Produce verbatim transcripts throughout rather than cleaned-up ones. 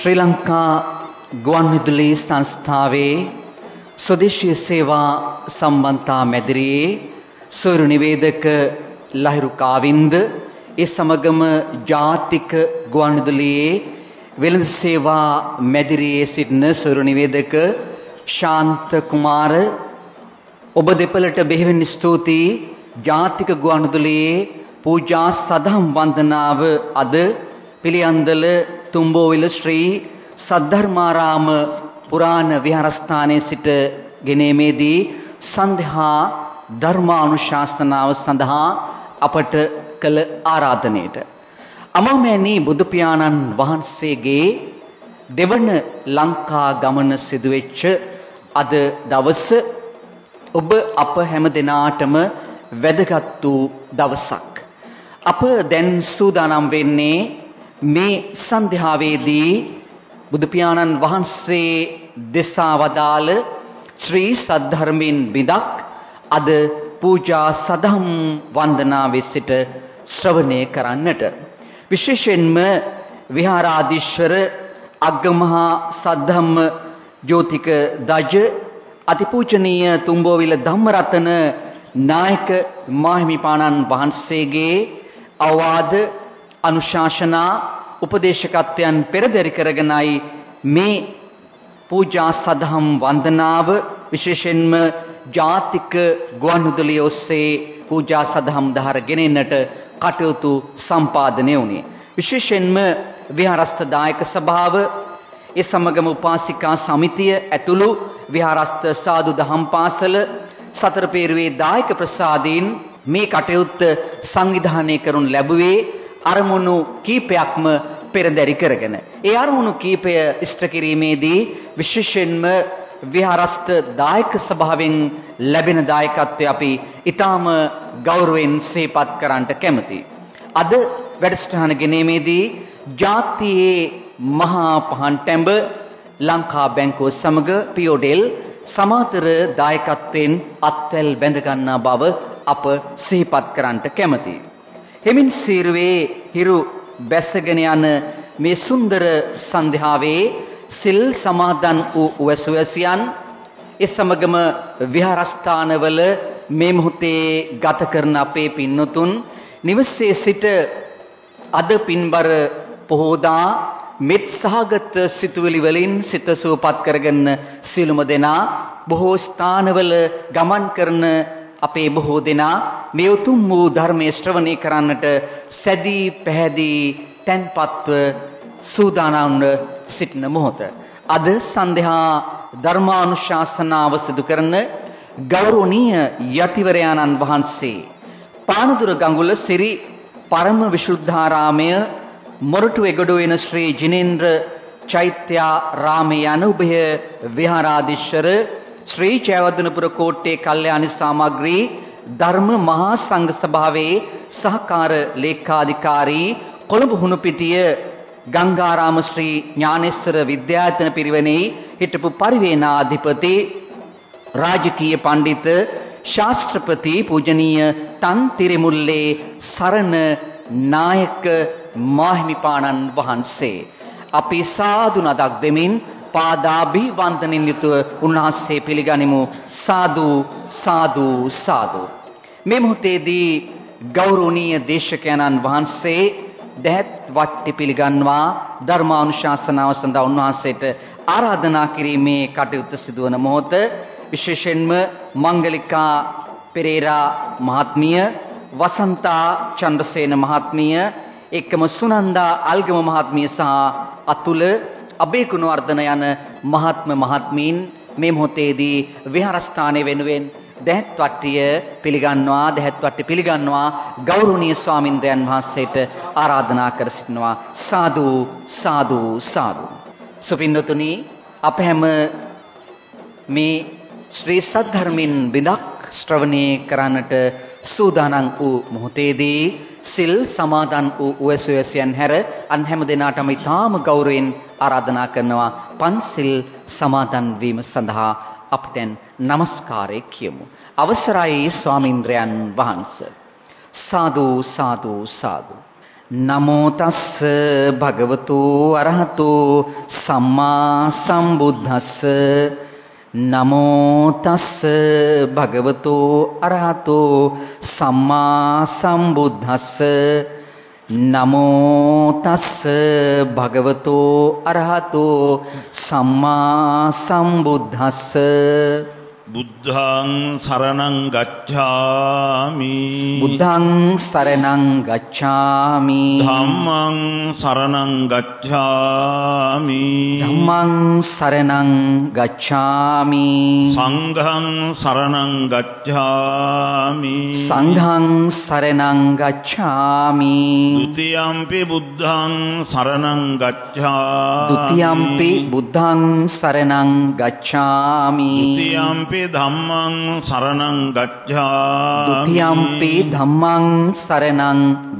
ශ්‍රී ලංකා ගුවන්විදුලි සංස්ථාවේ ස්වදේශීය සේවා සම්බන්ධතා මැදිරියේ සොයුරු නිවේදක ලහිරු කාවින්ද ඒ සමගම ජාතික ගුවන්විදුලියේ වෙළඳ සේවා මැදිරියේ සිටින සොයුරු නිවේදක ශාන්ත කුමාර ඔබ දෙපළට බෙහෙවින් ස්තුතියි. ජාතික ගුවන්විදුලියේ පූජා සදහම් වන්දනාව අද පිළියන්දල තුම්බෝවිල ශ්‍රී සද්ධර්මාරාම පුරාණ විහාරස්ථානයේ සිට ගෙනීමේදී සන්ධ්‍යා ධර්මානුශාසනාව සඳහා අපට කළ ආරාධනයට අමාමෑණී බුදු පියාණන් වහන්සේගේ දෙවන ලංකා ගමන සිදුවෙච්ච අද දවස ඔබ අප හැම දිනාටම වැදගත් වූ දවසක්. අප දැන් සූදානම් වෙන්නේ මේ සන්ධ්‍යාවේදී බුදු පියාණන් වහන්සේ දෙසා වදාළ ශ්‍රී සද්ධර්මයෙන් බිඳක් අද පූජා සදහම් වන්දනාවේ සිට ශ්‍රවණය කරන්නට. විශේෂයෙන්ම විහාරාධීශ්වර අග්ගමහා සද්ධම්ම ජෝතික දජ අතිපූජනීය තුම්බෝවිල ධම්මරතන නායක මාහිමිපාණන් වහන්සේගේ අවවාද අනුශාසනා උපදේශකත්වයන් පෙරදරි කරගෙනයි මේ පූජා සදහම් වන්දනාව විශේෂයෙන්ම ජාතික ගුවන්විදුලිය ඔස්සේ පූජා සදහම් දහර ගෙනෙන්නට කටයුතු සම්පාදනය වුණේ. විශේෂයෙන්ම විහාරස්ථ දායක සභාව ඒ සමගම උපාසිකා සමිතිය ඇතුළු විහාරස්ථ සාදු දහම් පාසල සතර පේරුවේ දායක ප්‍රසාදීන් මේ කටයුත්ත සංවිධානය කරනු ලැබුවේ අරමුණු කීපයක්ම පෙරදරි කරගෙන. ඒ අරමුණු කීපය ඉෂ්ට කිරීමේදී විශේෂයෙන්ම විහාරස්ථ දායක සභාවෙන් ලැබෙන දායකත්වය අපි ඊටාම ගෞරවයෙන් සිහිපත් කරන්නට කැමැතියි. අද වැඩසටහන ගෙනීමේදී ජාතියේ මහා පහන්ටැඹ ලංකා බැංකුව සමග පියෝඩෙල් සමාතර දායකත්වයෙන් අත්වැල් බැඳ ගන්නා බව අප සිහිපත් කරන්නට කැමැතියි. හෙමින් සීරුවේ හිරු බැසගෙන යන මේ සුන්දර සන්ධ්‍යාවේ සිල් සමාදන් වූ උවැසුවැසියන් ඒ සමගම විහාරස්ථානවල මේ මොහොතේ ගත කරන අපේ පින්නතුන් නිවසේ සිට අද පින්බර පොහෝදා මෙත් සහගත සිතුවිලි වලින් සිත සුවපත් කරගෙන සියලුම දෙනා බොහෝ ස්ථානවල ගමන් කරන අපේ බොහෝ දෙනා මේ උතුම් වූ ධර්මයේ ශ්‍රවණය කරන්නට සැදී පැහැදී තැන්පත්ව සූදානම් සිටින මොහොත. අද සන්ධ්‍යා ධර්මානුශාසනාව සිදු කරන ගෞරවනීය යතිවරයාණන් වහන්සේ පානදුර ගඟුල සිරි පරම විශුද්ධාරාමය මොරටු එගොඩුවෙන ශ්‍රී ජිනේන්ද්‍ර චෛත්‍යාරාමයේ යන උභය විහාරාධීශර ශ්‍රී ජයවර්ධනපුර කෝට්ටේ කල්යාණි සාමග්‍රී ධර්ම මහා සංඝ සභාවේ සහකාර ලේකාධිකාරී කොළඹ හුණුපිටිය ගංගාරාම ශ්‍රී ඥානේශ්වර විද්‍යායතන පිරිවෙනේ හිටපු පරිවේනාධිපති රාජකීය පඬිත ශාස්ත්‍රපති පූජනීය තන් තිරිමුල්ලේ සරණ නායක මාහිමිපාණන් වහන්සේ අපි සාදු නදක් දෙමින් පාදාභි වන්දනින් යුතුව උන්වහන්සේ පිළිගනිමු. සාදු සාදු සාදු. මේ මොහොතේදී ගෞරවනීය දේශකයන්න් වහන්සේ දැත් වට්ටි පිළිගන්වා ධර්මානුශාසනාව සඳහා උන්වහන්සේට ආරාධනා කිරීමේ කටයුත්ත සිදුවන මොහොත. විශේෂයෙන්ම මංගලිකා පෙරේරා මහත්මිය, වසන්තා චන්ද්‍රසේන මහත්මිය, එක්කම සුනන්දා අල්ගම මහත්මිය සහ අතුල අබේකුණවර්ධන යන මහත්ම මහත්මීන් මේ මොහොතේදී විහාරස්ථානයේ වෙනුවෙන් දැහත් වට්ටිය පිළිගන්නවා දැහත් වට්ටි පිළිගන්නවා ගෞරවනීය ස්වාමින්ද්‍රයන් වහන්සේට ආරාධනා කර සිටිනවා. සාදු සාදු සාදු. සුපින්නතුනි, අප හැම මේ ශ්‍රී සද්ධර්මින් බිඳක් ශ්‍රවණය කරන්නට සූදානම් වූ මොහොතේදී සිල් සමාදන් වූ උවැසුවැසියන් හැර අන් හැම දෙනාටම ඊටාම ගෞරවයෙන් ආරාධනා කරනවා පන්සිල් සමාදන් වීම සඳහා අප දැන් নমස්කාරය කියමු. අවසරයි ස්වාමින්ද්‍රයන් වහන්සේ. සාදු සාදු සාදු. නමෝ තස්ස භගවතු අරහතු සම්මා සම්බුද්දස්ස නමෝ තස්ස භගවතු අරහතු සම්මා සම්බුද්දස්ස නමෝ තස්ස භගවතු අරහතු සම්මා සම්බුද්දස්ස බුද්ධං සරණං ගච්ඡාමි බුද්ධං සරණං ගච්ඡාමි ධම්මං සරණං ගච්ඡාමි ධම්මං සරණං ගච්ඡාමි සංඝං සරණං ගච්ඡාමි සංඝං සරණං ගච්ඡාමි ဒ ුතියම්පි බුද්ධං සරණං ගච්ඡාමි ဒ ුතියම්පි බුද්ධං සරණං ගච්ඡාමි ဒ ුතියම්පි ධම්මං සරණං ගච්ඡාමි ဒ ුතියම්පි ධම්මං සරණං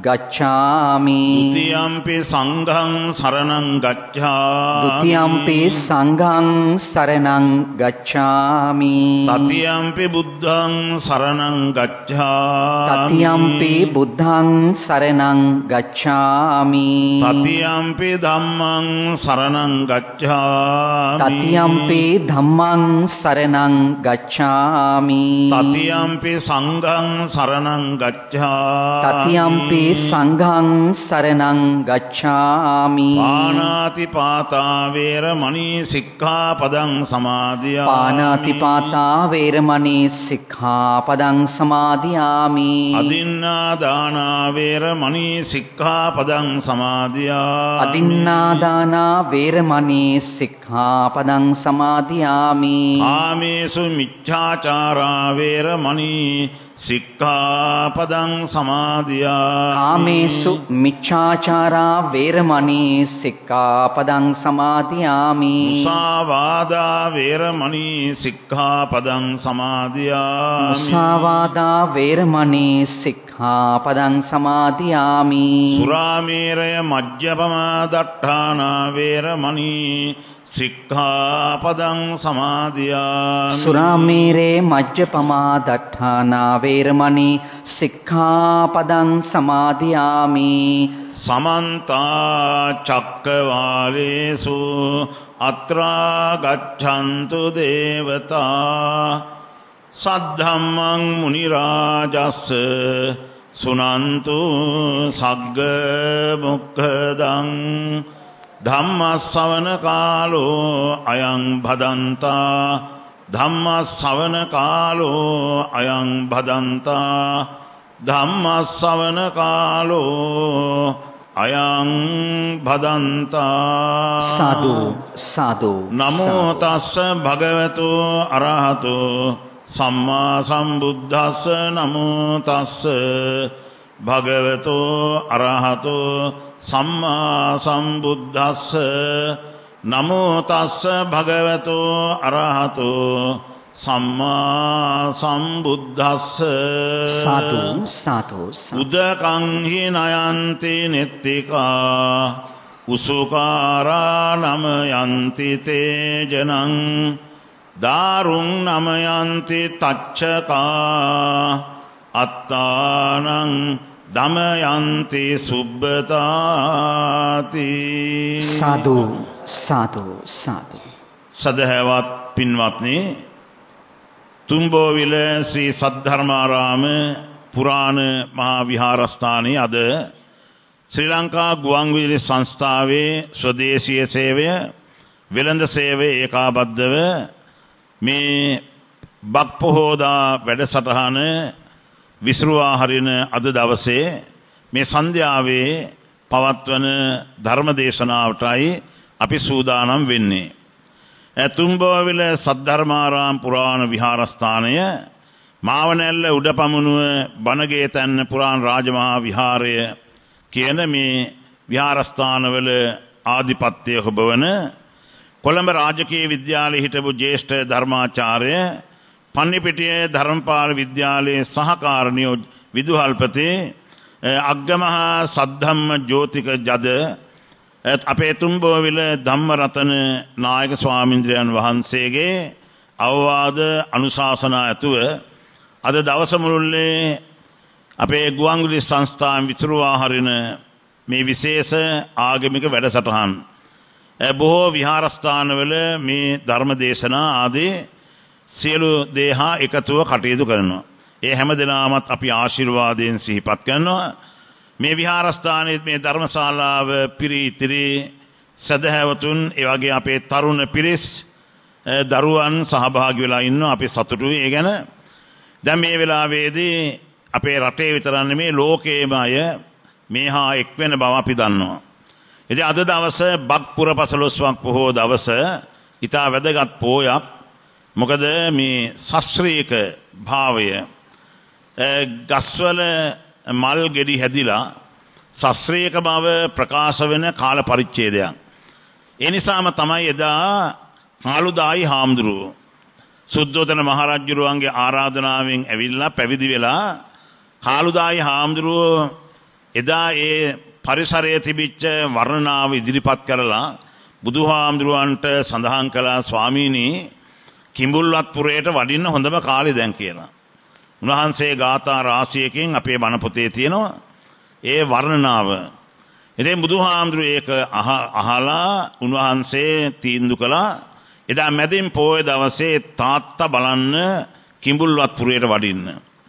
ගච්ඡාමි ဒ ුතියම්පි සංඝං සරණං ගච්ඡාමි ဒ ුතියම්පි සංඝං සරණං ගච්ඡාමි တတိယံ පි බුද්ධං සරණං ගච්ඡාමි တတိယံ පි බුද්ධං සරණං ගච්ඡාමි တတိယံ පි ධම්මං සරණං ගච්ඡාමි တတိယံ පි ධම්මං සරණං ගච්ඡාමි တတိယံ පි සංඝං සරණං ගච්ඡාමි တတိယံ පි සංඝං සරණං ගච්ඡාමි පාණාති පාතා වේරමණී සික්ඛාපදං සමාදියාමි පාණාති පාතා වේරමණී සික්ඛාපදං සමාදියාමි අදින්නා දානා වේරමණී සික්ඛාපදං සමාදියාමි අදින්නා දානා වේරමණී සික්ඛාපදං සමාදියාමි ආමේසු මිච්ඡාචාරා වේරමණී සික්ඛාපදං සමාදියාමි ආමේසු මිච්ඡාචාරා වේරමණී සික්ඛාපදං සමාදියාමි මුසාවාදා වේරමණී සික්ඛාපදං සමාදියාමි මුසාවාදා වේරමණී සික්ඛාපදං සමාදියාමි සුරාමේරය මජ්ජපමා දට්ඨානා වේරමණී සික්ඛාපදං සමාදියාමි සුරාමේරේ මජ්ජපමා දට්ඨානා වේරමණී සික්ඛාපදං සමාදියාමි සමන්ත චක්කවාලේසු අත්‍රා ගච්ඡන්තු දේවතා සද්ධම්මං මුනි රාජස්ස සුනන්තු සග්ග මොක්ඛදං ධම්මස්සවන කාලෝ අයං භදන්තා ධම්මස්සවන කාලෝ අයං භදන්තා ධම්මස්සවන කාලෝ අයං භදන්තා සාදු සාදු නමෝ තස්ස භගවතු අරහතු සම්මා සම්බුද්දස්ස නමෝ තස්ස භගවතු අරහතු සම්මා සම්බුද්දස්ස නමෝ තස්ස භගවතු අරහතු සම්මා සම්බුද්දස්ස සාදු සාදු උදකං හි නයන්ති නෙත්තිකා උසුකාරා නම යන්ති තේජනං දාරුං නම යන්ති තච්චකා අත්තානං දමයන්ති සුබ්බතාති සාදු සාදු සාදු සදහවත් පින්වත්නි තුම්බෝවිල ශ්‍රී සද්ධර්මාරාම පුරාණ මහා විහාරස්ථානයේ අද ශ්‍රී ලංකා ගුවන්විදුලි සංස්ථාවේ ස්වදේශීය සේවය වෙළඳ සේවය ඒකාබද්ධව මේ බක් පොහෝදා වැඩසටහන විසුරුවා හරින අද දවසේ මේ සන්ධ්‍යාවේ පවත්වන ධර්ම දේශනාවටයි අපි සූදානම් වෙන්නේ. තුම්බෝවිල සද්ධර්මාරාම පුරාණ විහාරස්ථානය මාවනැල්ල උඩපමුණුව බණගේ තැන්න පුරාණ රාජමහා විහාරය කියන මේ විහාරස්ථානවල ආධිපත්‍යය හොබවන කොළඹ රාජකීය විද්‍යාලයේ හිටපු ජ්‍යෙෂ්ඨ ධර්මාචාර්ය පන්නිපිටිය ධර්මපාල විද්‍යාලයේ සහකාරණිය විදුහල්පති අග්ගමහා සද්ධම්ම ජෝතික ජද අපේ තුම්බෝවිල ධම්මරතන නායක ස්වාමීන්ද්‍රයන් වහන්සේගේ අවවාද අනුශාසනා ඇතුව අද දවස මුළුල්ලේ අපේ ගුවන්විදුලි සංස්ථාන් විසිරුවා හරින මේ විශේෂ ආගමික වැඩසටහන් බොහෝ විහාරස්ථානවල මේ ධර්ම දේශනා ආදී සියලු දේ හා එකතුව කටයුතු කරනවා. ඒ හැම දිනමත් අපි ආශිර්වාදයෙන් සිහිපත් කරනවා. මේ විහාරස්ථානයේ මේ ධර්මශාලාව පිරිතිරි සදහැවතුන් ඒ වගේ අපේ තරුණ පිරිස් දරුවන් සහභාගී වෙලා ඉන්නවා. අපි සතුටුයි ඒ ගැන. දැන් මේ වෙලාවේදී අපේ රටේ විතර නෙමේ ලෝකයේම අය මේ හා එක් වෙන බව අපි දන්නවා. ඉතින් අද දවසේ බක් පුර පසළොස්වක් පොහෝ දවස ඊට වැදගත් පෝයක්. මොකද මේ ශාස්ත්‍රීයක භාවය ගස්වල මල් ගෙඩි හැදිලා ශාස්ත්‍රීයක බව ප්‍රකාශ වෙන කාල පරිච්ඡේදයක්. ඒ නිසාම තමයි එදා කාලුදායි හාමුදුරුවෝ සුද්ධෝදන මහරජුරුවන්ගේ ආරාධනාවෙන් ඇවිල්ලා පැවිදි වෙලා කාලුදායි හාමුදුරුවෝ එදා ඒ පරිසරයේ තිබිච්ච වර්ණනාව ඉදිරිපත් කරලා බුදුහාමුදුරුවන්ට සඳහන් කළා ස්වාමීනි කිඹුල්වත් පුරයට වඩින්න හොඳම කාලේ දැන් කියලා. උන්වහන්සේ ගාථා රාශියකින් අපේ බණ පොතේ තියෙනවා ඒ වර්ණනාව. ඉතින් බුදුහාමුදුරුවෝ ඒක අහලා උන්වහන්සේ තීන්දුව කළා එදා මැදින් පොය දවසේ තාත්තා බලන්න කිඹුල්වත් පුරයට වඩින්න.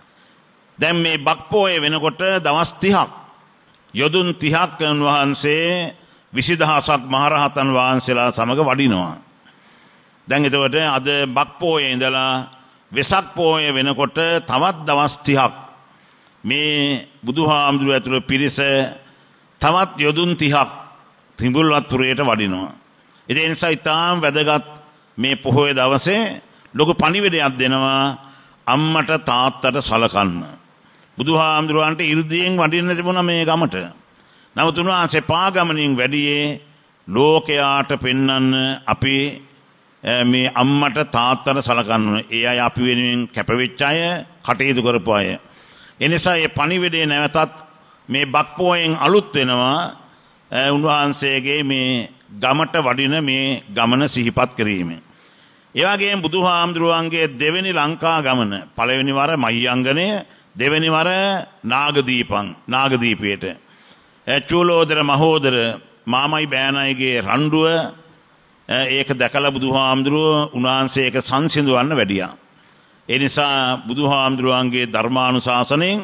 දැන් මේ බක් පොය වෙනකොට දවස් තිහක් යොදුන් තිහක් උන්වහන්සේ විසි දහසක් මහරහතන් වහන්සේලා සමග වඩිනවා. දැන් එතකොට අද බක් පොයේ ඉඳලා වෙසක් පොය වෙනකොට තවත් දවස් තිහක් මේ බුදුහාමුදුරුවෝ ඇතුළු පිරිස තවත් යොදුන් තිහක් කිඹුල්වත් පුරයට වඩිනවා. ඒ නිසා ඊටාම් වැදගත් මේ පොහොය දවසේ ලොකු පණිවිඩයක් දෙනවා අම්මට තාත්තට සලකන්න. බුදුහාමුදුරුවන්ට 이르දියෙන් වඩින්න තිබුණා මේ ගමට. නමුත් උන්වහන්සේ පාගමනින් වැඩියේ ලෝකයාට පෙන්වන්න අපි මේ අම්මට තාත්තට සලකන්න. ඒ අය අපි වෙනුවෙන් කැපවෙච්ච අය, කටයුතු කරපු අය. ඒ නිසා මේ පණිවිඩය නැවතත් මේ බක් පොයෙන් අලුත් වෙනවා. උන්වහන්සේගේ මේ ගමට වඩින මේ ගමන සිහිපත් කිරීම. ඒ වගේම බුදුහාමුදුරුවන්ගේ දෙවෙනි ලංකා ගමන පළවෙනි වර මහියංගනය, දෙවෙනි වර නාගදීපං නාගදීපයට. චූලෝදර මහෝදර මාමයි බෑනයිගේ රණ්ඩුව ඒක දැකලා බුදුහාමුදුරුවෝ උන්වහන්සේ ඒක සංසිඳවන්න වැඩියා. ඒ නිසා බුදුහාමුදුරුවන්ගේ ධර්මානුශාසනයෙන්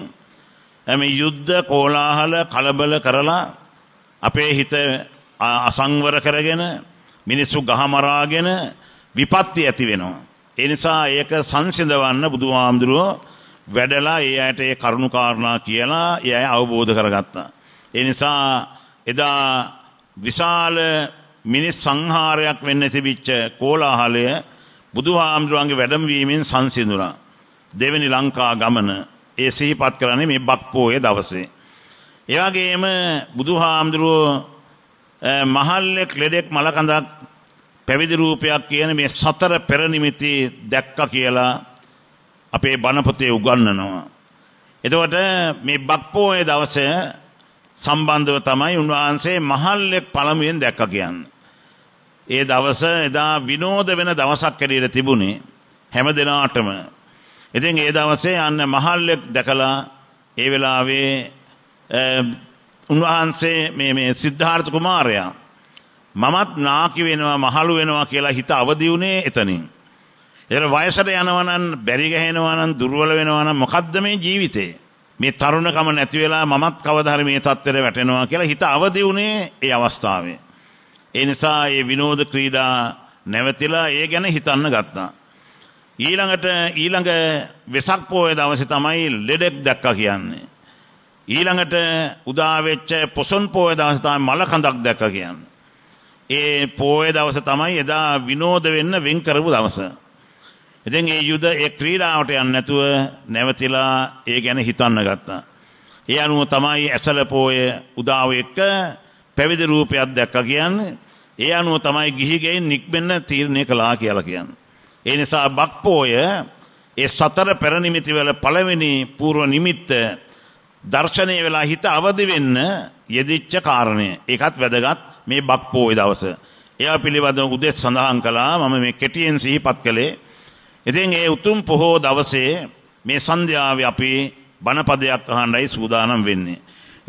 මේ යුද්ධ කෝලාහල කලබල කරලා අපේ හිත අසංවර කරගෙන මිනිස්සු ගහමරාගෙන විපත්ති ඇති වෙනවා. ඒ නිසා ඒක සංසිඳවන්න බුදුහාමුදුරුවෝ වැඩලා ඒ අයට ඒ කරුණු කාරණා කියලා ඒ අය අවබෝධ කරගත්තා. ඒ නිසා එදා විශාල මිනිස් සංහාරයක් වෙන්න තිබිච්ච කෝලාහලය බුදුහාමුදුරුවන්ගේ වැඩමවීමෙන් සංසිඳුණා. දෙවෙනි ලංකා ගමන ඒ සිහිපත් කරන්නේ මේ බක් පොයේ දවසේ. ඒ වගේම බුදුහාමුදුරුවෝ මහල්ලෙක් ලෙඩෙක් මලකඳක් පැවිදි රූපයක් කියන මේ සතර පෙර නිමිති දැක්කා කියලා අපේ බණ පොතේ උගන්වනවා. එතකොට මේ බක් පොයේ දවසේ සම්බන්ධව තමයි උන්වහන්සේ මහල්ලෙක් පළමුවෙන් දැක්කා කියන්නේ. ඒ දවස එදා විනෝද වෙන දවසක් හැටියට තිබුණේ හැම දිනාටම. ඉතින් ඒ දවසේ යන්න මහල්ලෙක් දැකලා ඒ වෙලාවේ උන්වහන්සේ මේ මේ සිද්ධාර්ථ කුමාරයා මමත් නාකි වෙනවා මහලු වෙනවා කියලා හිත අවදි වුණේ එතනින්. ඒතර වයසට යනවා නම් බැරි ගහනවා නම් දුර්වල වෙනවා නම් මොකද්ද මේ ජීවිතේ? මේ තරුණකම නැති වෙලා මමත් කවදා හරි මේ තත්ත්වෙට වැටෙනවා කියලා හිත අවදි වුණේ ඒ අවස්ථාවේ. ඒ නිසා මේ විනෝද ක්‍රීඩා නැවතිලා ඒ ගැන හිතන්න ගත්තා. ඊළඟට ඊළඟ වෙසක් පොය දවසේ තමයි ලෙඩෙක් දැක්කා කියන්නේ. ඊළඟට උදා වෙච්ච පොසොන් පොය දවසේ තමයි මලකඳක් දැක්කා කියන්නේ. ඒ පොය දවසේ තමයි එදා විනෝද වෙන්න වෙන් කරපු දවස. ඉතින් ඒ යුද ඒ ක්‍රීඩාවට යන්නේ නැතුව නැවතිලා ඒ ගැන හිතන්න ගත්තා. ඒ අනුව තමයි ඇසල පොය උදාව එක්ක පැවිදි රූපයක් දැක්කා කියන්නේ. ඒ අනුව තමයි ගිහි ගෙයින් නික්මෙන්න තීරණය කළා කියලා කියන්නේ. ඒ නිසා බක් පොය ඒ සතර පෙර නිමිති වල පළවෙනි పూర్ව නිමිත්ත දර්ශනය වෙලා හිත අවදි වෙන්න යෙදිච්ච කාරණය. ඒකත් වැදගත් මේ බක් පොය දවස. ඒවා පිළිබඳව උදෙස් සඳහන් කළා. මම මේ කෙටියෙන් සිහිපත් කළේ. ඉතින් ඒ උතුම් පොහෝ දවසේ මේ සන්ධ්‍යාවේ අපි බණපදයක් අහන්නයි සූදානම් වෙන්නේ.